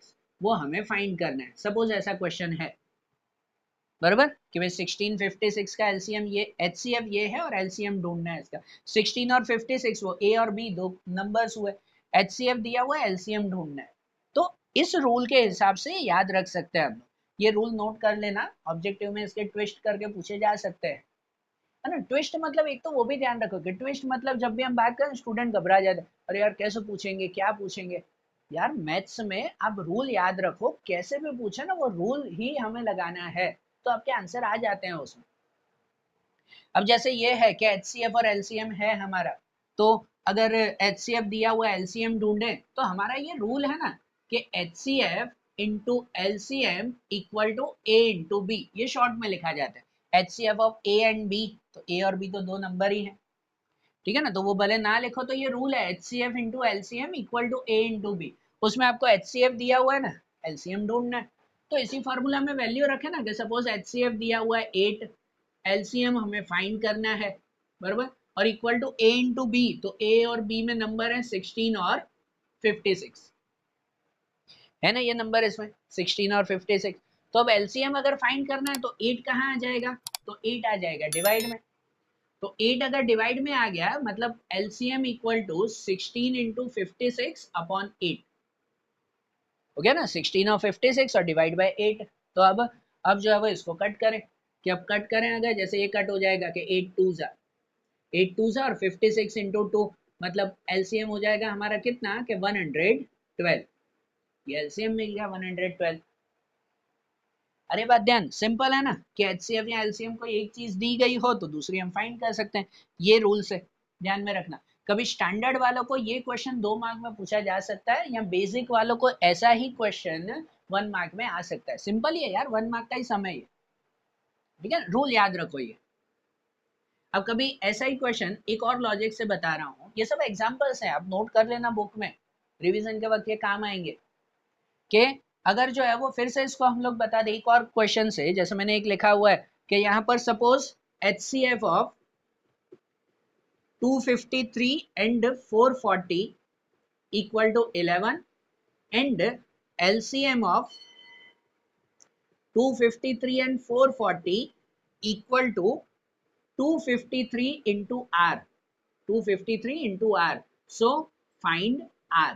वो हमें फाइंड करना है। सपोज ऐसा क्वेश्चन है बराबर कि भाई सिक्सटीन फिफ्टी सिक्स का एलसीएम ये एचसीएफ ये है और एलसीएम ढूंढना है इसका। सिक्सटीन और फिफ्टी सिक्स वो ए और बी दो नंबर्स हुए, एचसीएफ दिया हुआ है, एलसीएम ढूंढना है। तो इस रूल के हिसाब से याद रख सकते हैं हम लोग, ये रूल नोट कर लेना, ऑब्जेक्टिव में इसके ट्विस्ट करके पूछे जा सकते हैं, है ना। ट्विस्ट मतलब एक तो वो भी ध्यान रखो कि ट्विस्ट मतलब जब भी हम बात करें स्टूडेंट घबरा जाते हैं, अरे यार कैसे पूछेंगे, क्या पूछेंगे। यार मैथ्स में आप रूल याद रखो, कैसे भी पूछे ना वो रूल ही हमें लगाना है, तो आपके आंसर आ जाते हैं उसमें। अब जैसे ये है कि एचसीएफ और एलसीएम है हमारा, तो अगर एचसीएफ दिया हुआ एलसीएम ढूंढे तो हमारा ये रूल है ना कि HCF into LCM equal to A into B, ये शॉर्ट में लिखा जाता है HCF of A and B, तो ए और बी तो दो नंबर ही है, ठीक है ना। तो वो भले ना लिखो तो ये रूल है HCF into LCM equal to A into B, उसमें आपको एचसीएफ दिया हुआ है ना, एलसीएम ढूंढना है, तो इसी फॉर्मूला में वैल्यू रखे ना कि सपोज एचसीएफ दिया हुआ है एट, एलसीएम हमें फाइंड करना है बराबर, और equal to A into B, तो ए और बी में नंबर है सिक्सटीन और फिफ्टी सिक्स, है ना ये नंबर इसमें सिक्सटीन और फिफ्टी सिक्स। तो अब एलसीएम अगर फाइंड करना है तो एट कहाँ आ जाएगा, तो एट आ जाएगा डिवाइड में, तो एट अगर डिवाइड में आ गया मतलब LCM equal to sixteen into fifty six upon eight, हो गया ना, सिक्सटीन और फिफ्टी सिक्स और डिवाइड बाय एट। तो अब अब जो है वो इसको कट करें, कि अब कट करें अगर जैसे ये कट हो जाएगा कि एट टू जा एट टू जा और फिफ्टी सिक्स इंटू टू, मतलब एलसीएम हो जाएगा हमारा कितना कि वन हंड्रेड ट्वेल्व, ये एलसीएम मिल गया वन हंड्रेड ट्वेल्व। अरे बात ध्यान सिंपल है ना कि एचसीएफ या एलसीएम को एक चीज दी गई हो तो दूसरी हम फाइंड कर सकते हैं, ये रूल से ध्यान में रखना। कभी स्टैंडर्ड वालों को ये क्वेश्चन दो मार्क में पूछा जा सकता है, या बेसिक वालों को ऐसा ही क्वेश्चन वन मार्क में आ सकता है, सिंपल ही है यार, वन मार्क का ही समय है, ठीक है, रूल याद रखो ये। अब कभी ऐसा ही क्वेश्चन एक और लॉजिक से बता रहा हूँ, ये सब एग्जांपल्स हैं, आप नोट कर लेना बुक में, रिवीजन के वक्त ये काम आएंगे। कि अगर जो है वो फिर से इसको हम लोग बता दें एक और क्वेश्चन से, जैसे मैंने एक लिखा हुआ है कि यहाँ पर suppose HCF of two fifty three and four forty equal to eleven and LCM of two fifty three and four forty equal to two fifty three into r, two fifty three into r, so find r।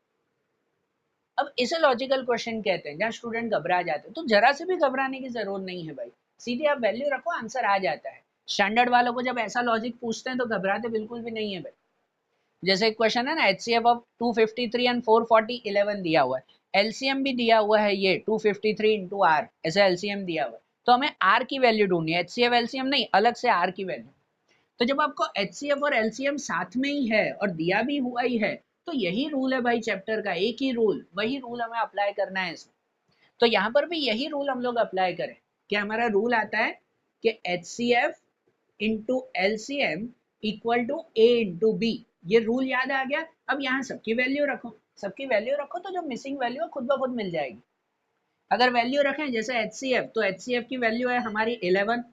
अब इसे logical question कहते हैं जहां student घबरा जाते हैं, तो जरा से भी घबराने की जरूरत नहीं है भाई, सीधे आप वैल्यू रखो आंसर आ जाता है। स्टैंडर्ड वालों को जब ऐसा लॉजिक पूछते हैं तो घबराते बिल्कुल भी नहीं है भाई। जैसे एक क्वेश्चन है ना HCF of two fifty three and four forty eleven दिया हुआ है, एलसीएम भी दिया हुआ है ये two fifty three into r, ऐसा एलसीएम दिया हुआ है, तो हमें r की वैल्यू ढूंढनी है, एचसीएफ एलसीएम नहीं, अलग से r की वैल्यू। तो जब आपको एचसीएफ और एलसीएम साथ में ही है और दिया भी हुआ ही है, तो यही रूल है भाई चैप्टर का, एक ही रूल, वही रूल हमें अप्लाई करना है इसमें। तो यहाँ पर भी यही रूल हम लोग अप्लाई करें कि हमारा रूल आता है कि HCF into LCM equal to A into B, ये रूल याद आ गया। अब यहाँ सबकी वैल्यू रखो, सबकी वैल्यू रखो तो जो मिसिंग वैल्यू है खुद ब खुद मिल जाएगी। अगर वैल्यू रखें जैसे एचसीएफ, तो एचसीएफ की वैल्यू है हमारी इलेवन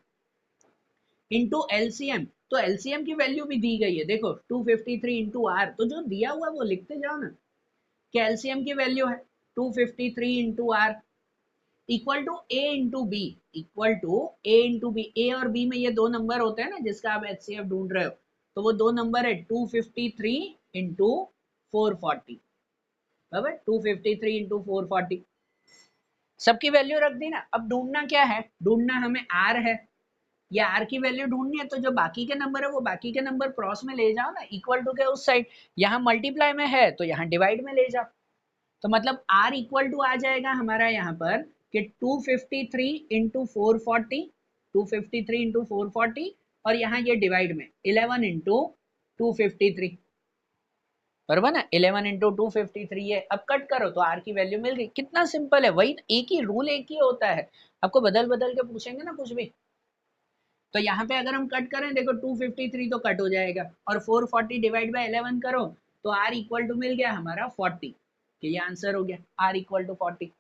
इंटू एलसीएम, तो एलसीएम की वैल्यू भी दी गई है, देखो two fifty three into r, तो जो दिया हुआ है वो लिखते जाओ ना कि एलसीएम की वैल्यू है two fifty three into r equal to a into b, equal to a into b, a और b में ये दो नंबर होते हैं ना जिसका आप एचसीएफ ढूंढ रहे हो, तो वो दो नंबर है two fifty three into four forty, बराबर two fifty three into four forty, सबकी वैल्यू रख दी ना। अब ढूंढना क्या है, ढूंढना हमें r है, या r की वैल्यू ढूंढनी है, तो जो बाकी के नंबर है वो बाकी के नंबर क्रॉस में ले जाओ ना, इक्वल टू के उस साइड, यहाँ मल्टीप्लाई में है तो यहाँ डिवाइड में ले जाओ, तो मतलब r इक्वल टू आ जाएगा हमारा यहाँ पर कि two fifty three into four forty, two fifty three into four forty, और यहाँ ये डिवाइड में eleven into two fifty three, बराबर ना, eleven into two fifty three है। अब कट करो तो r की वैल्यू मिल गई, कितना सिंपल है, वही एक ही रूल एक ही होता है, आपको बदल बदल के पूछेंगे ना कुछ भी। तो यहाँ पे अगर हम कट करें देखो टू फिफ्टी थ्री तो कट हो जाएगा, और four forty divide by eleven करो तो r इक्वल टू मिल गया हमारा फोर्टी, कि ये आंसर हो गया r equal to forty,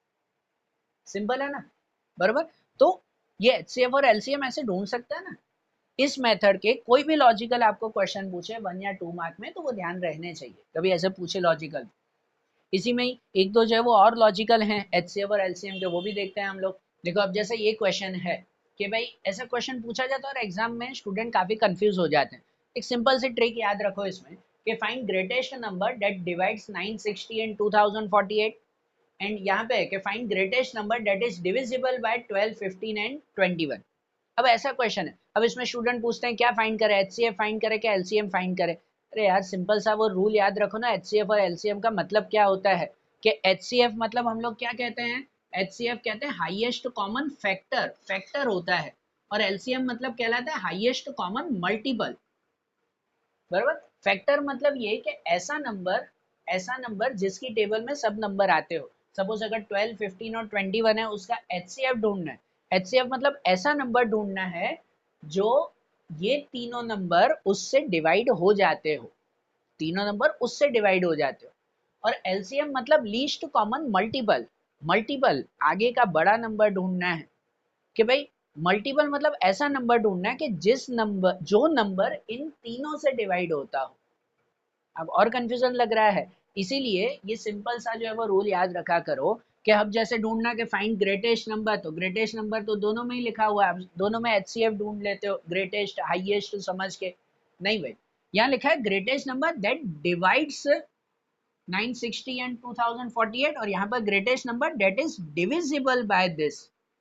simple है ना, बराबर। तो ये एचसीएफ और एलसीएम ऐसे ढूंढ सकता है ना, इस मेथड के कोई भी लॉजिकल आपको क्वेश्चन पूछे वन या टू मार्क में तो वो ध्यान रहने चाहिए, कभी ऐसे पूछे लॉजिकल। इसी में ही एक दो जो है वो और लॉजिकल हैं एचसीएफ और एलसीएम के, वो भी देखते हैं हम लोग। देखो अब जैसे ये क्वेश्चन है कि भाई ऐसा क्वेश्चन पूछा जाता है और एग्जाम में स्टूडेंट काफी कंफ्यूज हो जाते हैं। एक सिंपल सी ट्रिक याद रखो इसमें कि find greatest number that divides nine sixty and two thousand forty eight, and यहाँ पे है कि find greatest number that is divisible by twelve, fifteen and twenty one. अब ऐसा क्वेश्चन है, अब इसमें स्टूडेंट पूछते हैं क्या फाइंड करे, एचसीएफ फाइंड करे क्या एलसीएम फाइंड करे। अरे यार सिंपल सा वो रूल याद रखो ना, एचसीएफ और एलसीएम का मतलब क्या होता है कि एचसीएफ मतलब हम लोग क्या कहते हैं, एचसीएफ कहते हैं हाईएस्ट कॉमन फैक्टर, फैक्टर होता है, और एलसीएम मतलब कहलाता है हाईएस्ट कॉमन मल्टीपल, बराबर। फैक्टर मतलब ये कि ऐसा नंबर, ऐसा नंबर जिसकी टेबल में सब नंबर आते हो। सपोज अगर ट्वेल्व, फिफ्टीन और ट्वेंटी वन है, उसका एचसीएफ ढूंढना है। एचसीएफ मतलब ऐसा नंबर ढूंढना है जो ये तीनों नंबर उससे डिवाइड हो जाते हो, तीनों नंबर उससे डिवाइड हो जाते हो। और एलसीएम मतलब लीस्ट कॉमन मल्टीपल, मल्टीपल आगे का बड़ा नंबर ढूंढना है कि भाई मल्टीपल मतलब ऐसा नंबर ढूंढना है कि जिस नंबर, जो नंबर इन तीनों से डिवाइड होता हो। अब और कंफ्यूजन लग रहा है, इसीलिए ये सिंपल सा जो है वो रूल याद रखा करो कि अब जैसे ढूंढना कि फाइंड ग्रेटेस्ट नंबर, तो ग्रेटेस्ट नंबर तो दोनों में ही लिखा हुआ है, आप दोनों में एचसीएफ ढूंढ लेते हो, ग्रेटेस्ट हाईएस्ट समझ के। नहीं भाई, यहाँ लिखा है greatest number that divides nine sixty and two thousand forty eight, और यहाँ पर greatest number that is divisible by this.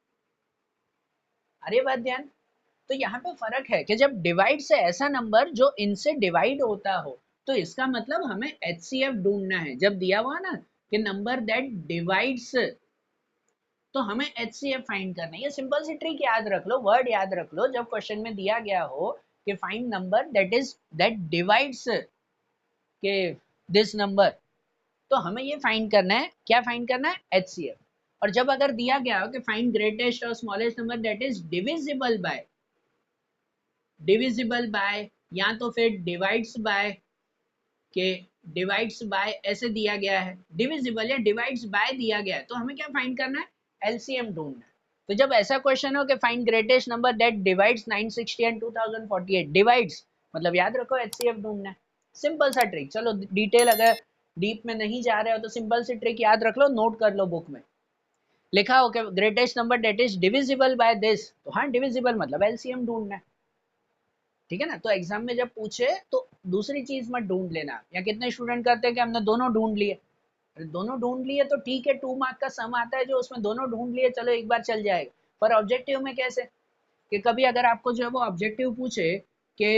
अरे बात ध्यान, तो यहाँ पे फर्क है कि जब डिवाइड से ऐसा नंबर जो इनसे डिवाइड होता हो, तो इसका मतलब हमें एचसीएफ ढूंढना है। जब दिया हुआ ना कि नंबर दैट डिवाइड्स, तो हमें एचसीएफ फाइंड करना है। ये सिंपल सी ट्रिक याद रख लो, वर्ड याद रख लो, जब क्वेश्चन में दिया गया हो कि find number that is that divides के दिस नंबर, तो हमें ये फाइंड करना है, क्या फाइंड करना है, एचसीएफ। और जब अगर दिया गया हो कि फाइंड ग्रेटेस्ट और smallest number that is divisible by, divisible by या तो फिर डिवाइड्स बाय के, डिवाइड्स बाय ऐसे दिया गया है, डिविजिबल या डिवाइड्स बाय दिया गया है, तो हमें क्या फाइंड करना है, एलसीएम ढूंढना है। तो जब ऐसा क्वेश्चन हो कि find greatest number that divides nine sixty and two thousand forty eight, divides मतलब याद रखो एचसीएफ ढूंढना है। सिंपल सा ट्रिक, चलो डिटेल अगर डीप में नहीं जा रहे हो तो सिंपल सी ट्रिक याद रख लो, नोट कर लो बुक में। लिखा हो कि greatest number that is divisible by this, तो हाँ डिविजिबल मतलब एलसीएम ढूंढना है, ठीक है ना। तो एग्जाम में जब पूछे तो दूसरी चीज मत ढूंढ लेना। या कितने स्टूडेंट करते हैं कि हमने दोनों ढूंढ लिए, दोनों ढूंढ लिए तो ठीक है, टू मार्क का सम आता है जो उसमें दोनों ढूंढ लिए, चलो एक बार चल जाएगा। पर ऑब्जेक्टिव में कैसे, कि कभी अगर आपको जो है वो ऑब्जेक्टिव पूछे कि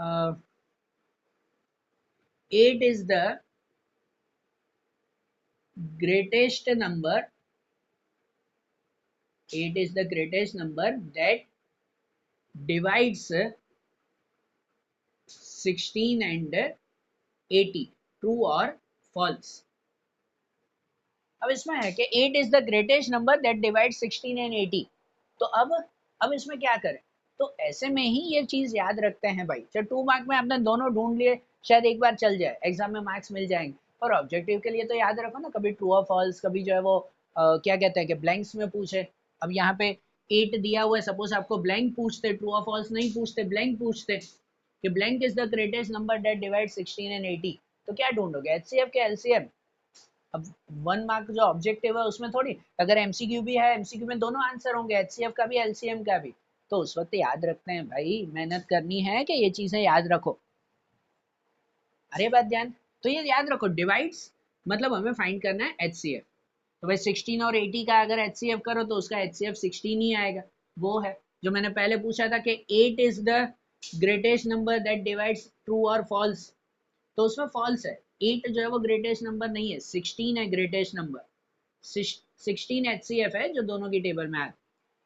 eight is the greatest number, eight is the greatest number that divides sixteen and eighty, true और फॉल्स। अब इसमें है कि eight is the greatest number that divide sixteen and eighty, तो अब अब इसमें क्या करें, तो ऐसे में ही ये चीज याद रखते हैं भाई। चलो टू मार्क में आपने दोनों ढूंढ लिए, शायद एक बार चल जाए, एग्जाम में मार्क्स मिल जाएंगे। और ऑब्जेक्टिव के लिए तो याद रखो ना, कभी ट्रू और फॉल्स, कभी जो है वो आ, क्या कहते हैं कि ब्लैंक्स में पूछे। अब यहाँ पे एट दिया हुआ है, सपोज आपको ब्लैंक पूछते, ट्रू और फॉल्स नहीं पूछते, ब्लैंक पूछते कि blank is the greatest number that divide sixteen and eighty, तो क्या ढूंढोगे, एचसीएफ के एलसीएम। अब वन मार्क जो ऑब्जेक्टिव है उसमें थोड़ी, अगर एमसीक्यू भी है, एमसीक्यू में दोनों आंसर होंगे, एचसीएफ का भी एलसीएम का भी, तो उस वक्त याद रखते हैं भाई, मेहनत करनी है कि ये चीजें याद रखो। अरे बात ध्यान, तो ये याद रखो, डिवाइड्स मतलब हमें फाइंड करना है एचसीएफ। तो भाई सिक्सटीन और एटी का अगर एचसीएफ करो तो उसका एचसीएफ सिक्सटीन ही आएगा, वो है जो मैंने पहले पूछा था कि eight is the greatest number that divides true और फॉल्स, तो उसमें फॉल्स है, एट जो है वो ग्रेटेस्ट नंबर नहीं है, सिक्सटीन है ग्रेटेस्ट नंबर, सिक्सटीन एचसीएफ है जो दोनों की टेबल में आया।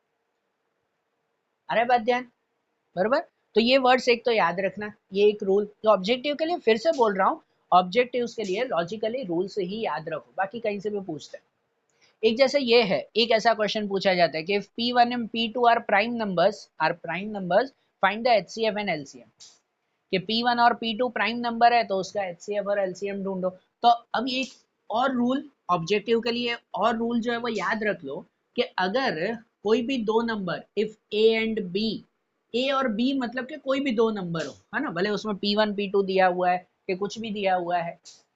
अरे बात ध्यान, बरोबर। तो ये वर्ड्स एक तो याद रखना, ये एक रूल जो ऑब्जेक्टिव के लिए फिर से बोल रहा हूँ, ऑब्जेक्टिव्स के लिए लॉजिकली रूल से ही याद रखो, बाकी कहीं से भी पूछते हैं। एक जैसे ये है, एक ऐसा क्वेश्चन पूछा जाता है कि if P one and P two are prime numbers, are prime numbers, find the HCF and LCM. कि पी वन और पी टू प्राइम नंबर है तो उसका एचसीएफ और एलसीएम ढूंढो। तो अब एक और रूल ऑब्जेक्टिव के लिए, और रूल जो है वो याद रख लो कि अगर कोई भी दो number, if A and B, A और बी मतलब कि कोई भी दो नंबर हो, है ना, भले उसमें पी वन पी टू दिया हुआ है कि कुछ भी दिया हुआ है,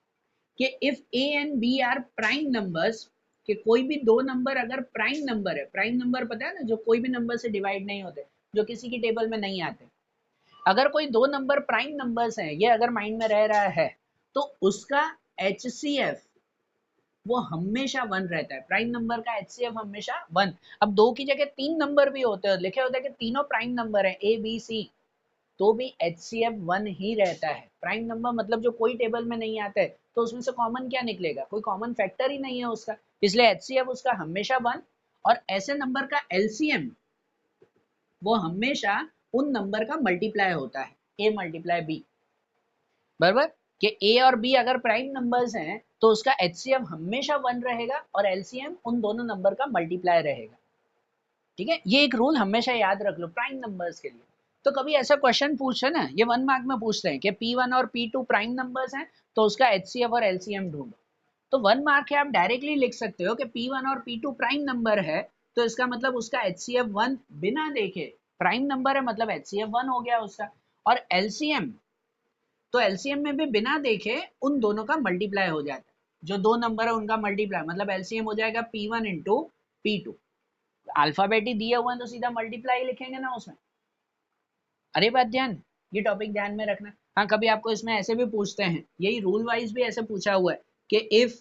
कि if A and B are prime numbers, कि कोई भी दो नंबर अगर प्राइम नंबर है, प्राइम नंबर पता है ना, जो कोई भी नंबर से डिवाइड नहीं होते, जो किसी की टेबल में नहीं आते, अगर कोई दो नंबर प्राइम नंबर्स हैं, ये अगर माइंड में रह रहा है, तो उसका एच सी एफ वो हमेशा वन रहता है। प्राइम नंबर का एच सी एफ हमेशा वन। अब दो की जगह तीन नंबर भी होते हैं, लिखे होता है कि तीनों प्राइम नंबर है ए बी सी, तो भी एच सी एफ वन ही रहता है। प्राइम नंबर मतलब जो कोई टेबल में नहीं आता है, तो उसमें से कॉमन क्या निकलेगा, कोई कॉमन फैक्टर ही नहीं है उसका, इसलिए एच सी एफ उसका हमेशा वन। और ऐसे नंबर का एल सी एम वो हमेशा उन नंबर का मल्टीप्लाई होता है, ए मल्टीप्लाई बी, बराबर। कि ए और बी अगर प्राइम नंबर्स हैं तो उसका एच सी एफ हमेशा वन रहेगा और एल सी एम उन दोनों नंबर का मल्टीप्लाई रहेगा। ठीक है, ये एक रूल हमेशा याद रख लो प्राइम नंबर्स के लिए। तो कभी ऐसा क्वेश्चन पूछे ना, ये वन मार्क में पूछते हैं कि पी वन और पी टू प्राइम नंबर्स हैं, तो उसका एच सी एफ और एल सी एम ढूंढो। तो वन मार्क है, आप डायरेक्टली लिख सकते हो कि पी वन और पी टू प्राइम नंबर है, तो इसका मतलब उसका एच सी एफ वन बिना देखे, प्राइम नंबर है मतलब एच सी एफ वन हो गया उसका। और एल सी एम, तो एल सी एम में भी बिना देखे उन दोनों का मल्टीप्लाई हो जाता है, जो दो नंबर है उनका मल्टीप्लाई, मतलब एल सी एम हो जाएगा P one into P two. Alphabet ही दिया हुआ है तो सीधा मल्टीप्लाई लिखेंगे ना उसमें। अरे बात ध्यान, ये टॉपिक ध्यान में रखना। हाँ, कभी आपको इसमें ऐसे भी पूछते हैं, यही रूल वाइज भी ऐसे पूछा हुआ है कि if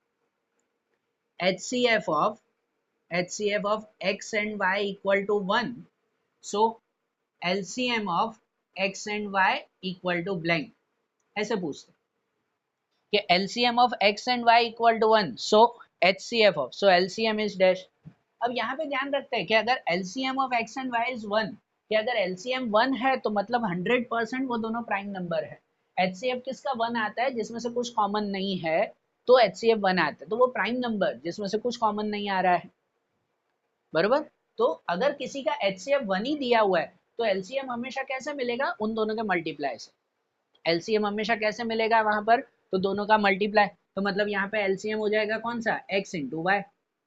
H C F of H C F of X and Y equal to one, so L C M of X and Y equal to blank, ऐसे पूछते कि L C M of x and y equal to one, so H C F of, so L C M is dash। अब यहाँ पे ध्यान रखते हैं कि अगर L C M of x and y is one, कि अगर L C M वन है तो मतलब हंड्रेड परसेंट वो दोनों प्राइम नंबर है। H C F किसका वन आता है, जिसमें से कुछ कॉमन नहीं है, तो H C F वन आता है, तो वो प्राइम नंबर जिसमें से कुछ कॉमन नहीं आ रहा है, बरोबर। तो अगर किसी का H C F वन ही दिया हुआ है, तो L C M हमेशा कैसे मिलेगा, उन दोनों के मल्टीप्लाई से। L C M हमेशा कैसे मिलेगा वहां पर, तो दोनों का मल्टीप्लाई, तो मतलब यहाँ पे L C M हो जाएगा कौन सा, x इंटू वाई।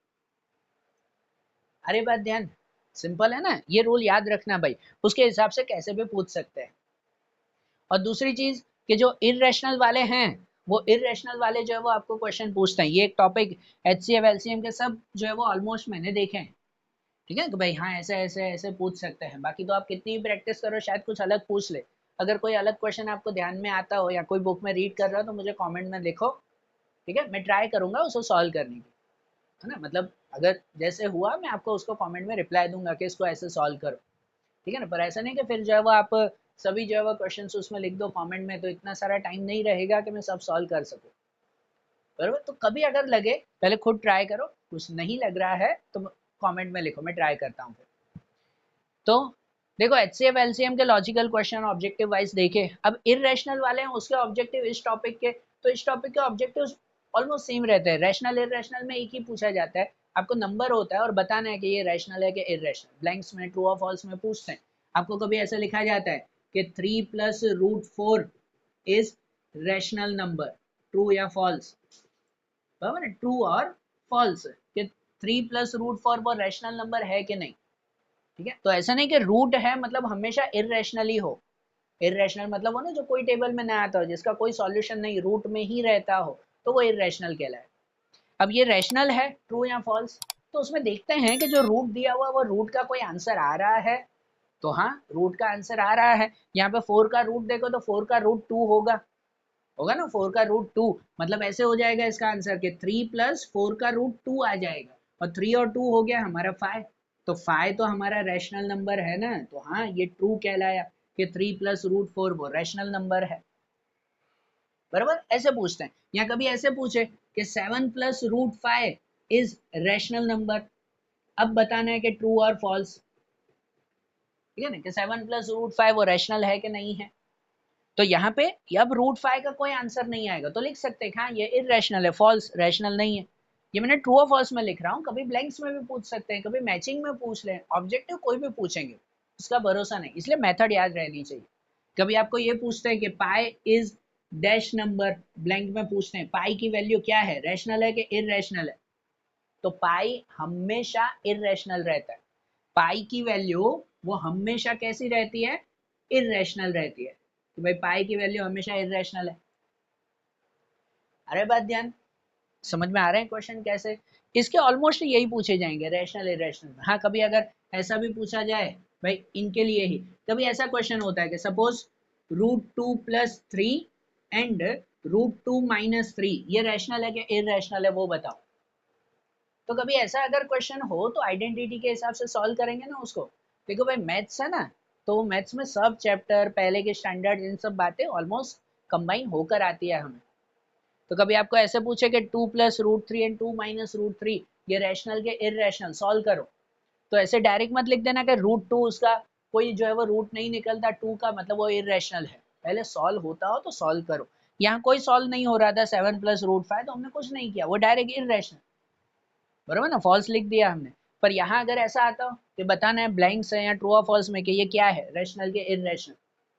अरे बात ध्यान, सिंपल है ना, ये रूल याद रखना भाई, उसके हिसाब से कैसे भी पूछ सकते हैं। और दूसरी चीज कि जो इरेशनल वाले हैं, वो इरेशनल वाले जो है वो आपको क्वेश्चन पूछते हैं। ये एक topic H C F L C M के सब जो है वो ऑलमोस्ट मैंने देखे हैं। ठीक है कि भाई हाँ ऐसे ऐसे ऐसे पूछ सकते हैं, बाकी तो आप कितनी भी प्रैक्टिस करो शायद कुछ अलग पूछ ले। अगर कोई अलग क्वेश्चन आपको ध्यान में आता हो या कोई बुक में रीड कर रहा हो तो मुझे कमेंट में लिखो, ठीक है, मैं ट्राई करूंगा उसको सॉल्व करने की, है ना। मतलब अगर जैसे हुआ मैं आपको उसको कमेंट में रिप्लाई दूंगा कि इसको ऐसे सॉल्व करो, ठीक है ना। पर ऐसा नहीं कि फिर जो है वो आप सभी जो है वो क्वेश्चन उसमें लिख दो कमेंट में, तो इतना सारा टाइम नहीं रहेगा कि मैं सब सॉल्व कर सकूँ, बराबर। तो कभी अगर लगे पहले खुद ट्राई करो, कुछ नहीं लग रहा है तो कमेंट में लिखो, मैं ट्राई करता हूँ फिर। तो देखो H C F L C M के लॉजिकल क्वेश्चन ऑब्जेक्टिव वाइज देखे, अब इरेशनल वाले हैं उसके ऑब्जेक्टिव इस टॉपिक के, तो इस टॉपिक के ऑब्जेक्टिव ऑलमोस्ट सेम रहते हैं। रैशनल इरेशनल में एक ही पूछा जाता है, आपको नंबर होता है और बताना है कि ये रैशनल है कि इरेशनल। ब्लैंक्स में ट्रू और फॉल्स में पूछते हैं, आपको कभी ऐसा लिखा जाता है कि three plus root four is rational number, true या फॉल्स, बराबर है, ट्रू और फॉल्स, कि थ्री प्लस रूट फोर वो रैशनल नंबर है कि नहीं। ठीक है, तो ऐसा नहीं कि रूट है मतलब हमेशा इरेशनल ही हो, इरेशनल मतलब वो ना जो कोई टेबल में ना आता हो, जिसका कोई सॉल्यूशन नहीं, रूट में ही रहता हो, तो वो इरेशनल कहलाए। अब ये रैशनल है, ट्रू या फॉल्स, तो उसमें देखते हैं कि जो रूट दिया हुआ वो रूट का कोई आंसर आ रहा है, तो हाँ रूट का आंसर आ रहा है। यहाँ पे फोर का रूट देखो तो फोर का रूट टू होगा, होगा ना, फोर का रूट टू, मतलब ऐसे हो जाएगा इसका आंसर कि थ्री प्लस फोर का रूट टू आ जाएगा, और थ्री और टू हो गया हमारा फाइव, तो फाइव तो हमारा रैशनल नंबर है ना, तो हाँ ये ट्रू कहलाया कि थ्री प्लस रूट फोर वो रैशनल नंबर है, बराबर। ऐसे पूछते हैं। या कभी ऐसे पूछे कि seven plus root five is rational number, अब बताना है कि ट्रू और फॉल्स, ठीक है ना, कि सेवन प्लस रूट फाइव वो रैशनल है कि नहीं है। तो यहाँ पे अब रूट फाइव का कोई आंसर नहीं आएगा तो लिख सकते हैं हाँ ये इरेशनल है, फॉल्स, रैशनल नहीं है। ये मैंने ट्रू और फॉल्स में लिख रहा हूँ, कभी ब्लैंक्स में भी पूछ सकते हैं, कभी मैचिंग में पूछ लें, ऑब्जेक्टिव कोई भी पूछेंगे, उसका भरोसा नहीं, इसलिए मेथड याद रहनी चाहिए। कभी आपको ये पूछते हैं कि pi is dash number, blank में पूछते हैं पाई की वैल्यू क्या है, रैशनल है कि इरेशनल है, तो पाई हमेशा इरेशनल रहता है, पाई की वैल्यू वो हमेशा कैसी रहती है, इरेशनल रहती है, तो भाई पाई की वैल्यू हमेशा इरेशनल है। अरे बात ध्यान, समझ में आ रहे हैं क्वेश्चन कैसे? इसके ऑलमोस्ट यही पूछे जाएंगे रैशनल इरेशनल। हाँ कभी अगर ऐसा भी पूछा जाए भाई इनके लिए ही, कभी ऐसा क्वेश्चन होता है कि suppose root two plus three and root two minus three, ये रैशनल है कि इरेशनल है वो बताओ। तो कभी ऐसा अगर क्वेश्चन हो तो आइडेंटिटी के हिसाब से सॉल्व करेंगे ना उसको। देखो भाई मैथ्स है ना, तो मैथ्स में सब चैप्टर पहले के स्टैंडर्ड इन सब बातें ऑलमोस्ट कंबाइन होकर आती है हमें। तो कभी आपको ऐसे पूछे कि two plus root three and two minus root three ये रैशनल के इरेशनल सॉल्व करो, तो ऐसे डायरेक्ट मत लिख देना कि रूट टू उसका कोई जो है वो रूट नहीं निकलता टू का, मतलब वो इरेशनल है। पहले सॉल्व होता हो तो सॉल्व करो। यहाँ कोई सॉल्व नहीं हो रहा था सेवन प्लस रूट फाइव, तो हमने कुछ नहीं किया, वो डायरेक्ट इरेशनल, बरोबर ना, फॉल्स लिख दिया हमने। पर यहाँ अगर ऐसा आता हो कि बताना है ब्लैंक्स है या ट्रू और फॉल्स में कि ये क्या है, रैशनल के इरेशनल,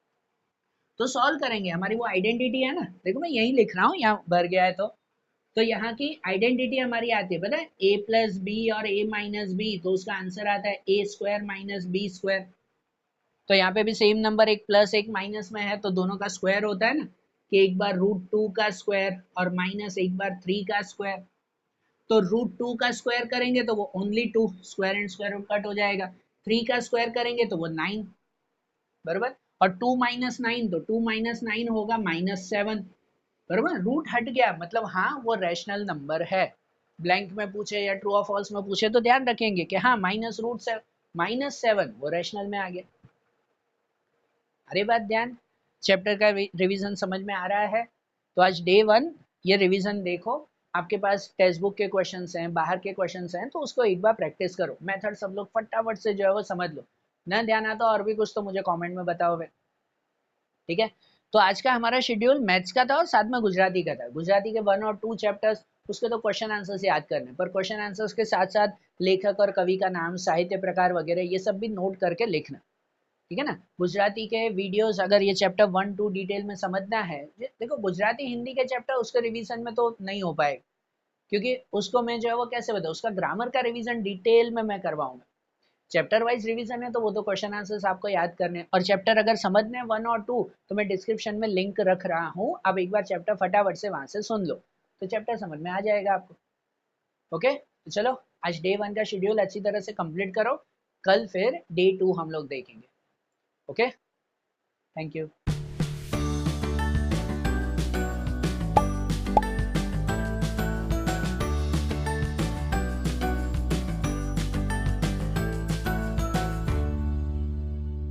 तो सॉल्व करेंगे। हमारी वो आइडेंटिटी है ना, देखो मैं यही लिख रहा हूँ, यहाँ भर गया है तो तो यहाँ की आइडेंटिटी हमारी आती है पता है, ए प्लस बी और ए माइनस बी, तो उसका आंसर आता है A square minus B square. तो यहाँ पे भी सेम नंबर एक प्लस एक माइनस में है तो दोनों का स्क्वायर होता है ना, कि एक बार रूट टू का स्क्वायर और माइनस एक बार थ्री का स्क्वायर। तो रूट टू का स्क्वायर करेंगे तो वो only two, square and square root cut हो जाएगा। थ्री का स्क्वायर करेंगे तो वो नाइन, बराबर। और टू माइनस नाइन, तो टू माइनस नाइन होगा माइनस सेवन, बराबर। रूट हट गया, मतलब हाँ वो रैशनल नंबर है। ब्लैंक में पूछे या ट्रू और फॉल्स में पूछे तो ध्यान रखेंगे कि हाँ माइनस रूट से माइनस सेवन वो रैशनल में आ गया। अरे बात ध्यान, चैप्टर का रिवीजन समझ में आ रहा है? तो आज डे वन ये रिवीजन देखो, आपके पास टेक्स्ट बुक के क्वेश्चंस हैं, बाहर के क्वेश्चंस हैं, तो उसको एक बार प्रैक्टिस करो, मेथड सब लोग फटाफट से जो है वो समझ लो। ना ध्यान आता और भी कुछ तो मुझे कमेंट में बताओ भाई, ठीक है। तो आज का हमारा शेड्यूल मैथ्स का था और साथ में गुजराती का था। गुजराती के वन और टू चैप्टर्स उसके तो क्वेश्चन आंसर्स याद करने, पर क्वेश्चन आंसर्स के साथ साथ लेखक और कवि का नाम, साहित्य प्रकार वगैरह ये सब भी नोट करके लिखना, ठीक है ना। गुजराती के वीडियोस अगर ये चैप्टर वन टू डिटेल में समझना है, देखो गुजराती हिंदी के चैप्टर उसके रिवीजन में तो नहीं हो पाएगा, क्योंकि उसको मैं जो है वो कैसे बताऊँ, उसका ग्रामर का रिवीजन डिटेल में मैं करवाऊंगा। चैप्टर वाइज रिवीजन है तो वो तो क्वेश्चन आंसर्स आपको याद करने हैं। और चैप्टर अगर समझने हैं वन और टू तो मैं डिस्क्रिप्शन में लिंक रख रहा हूँ, आप एक बार चैप्टर फटाफट से वहां से सुन लो तो चैप्टर समझ में आ जाएगा आपको। ओके तो चलो आज डे वन का शेड्यूल अच्छी तरह से कंप्लीट करो, कल फिर डे टू हम लोग देखेंगे। Okay, thank you.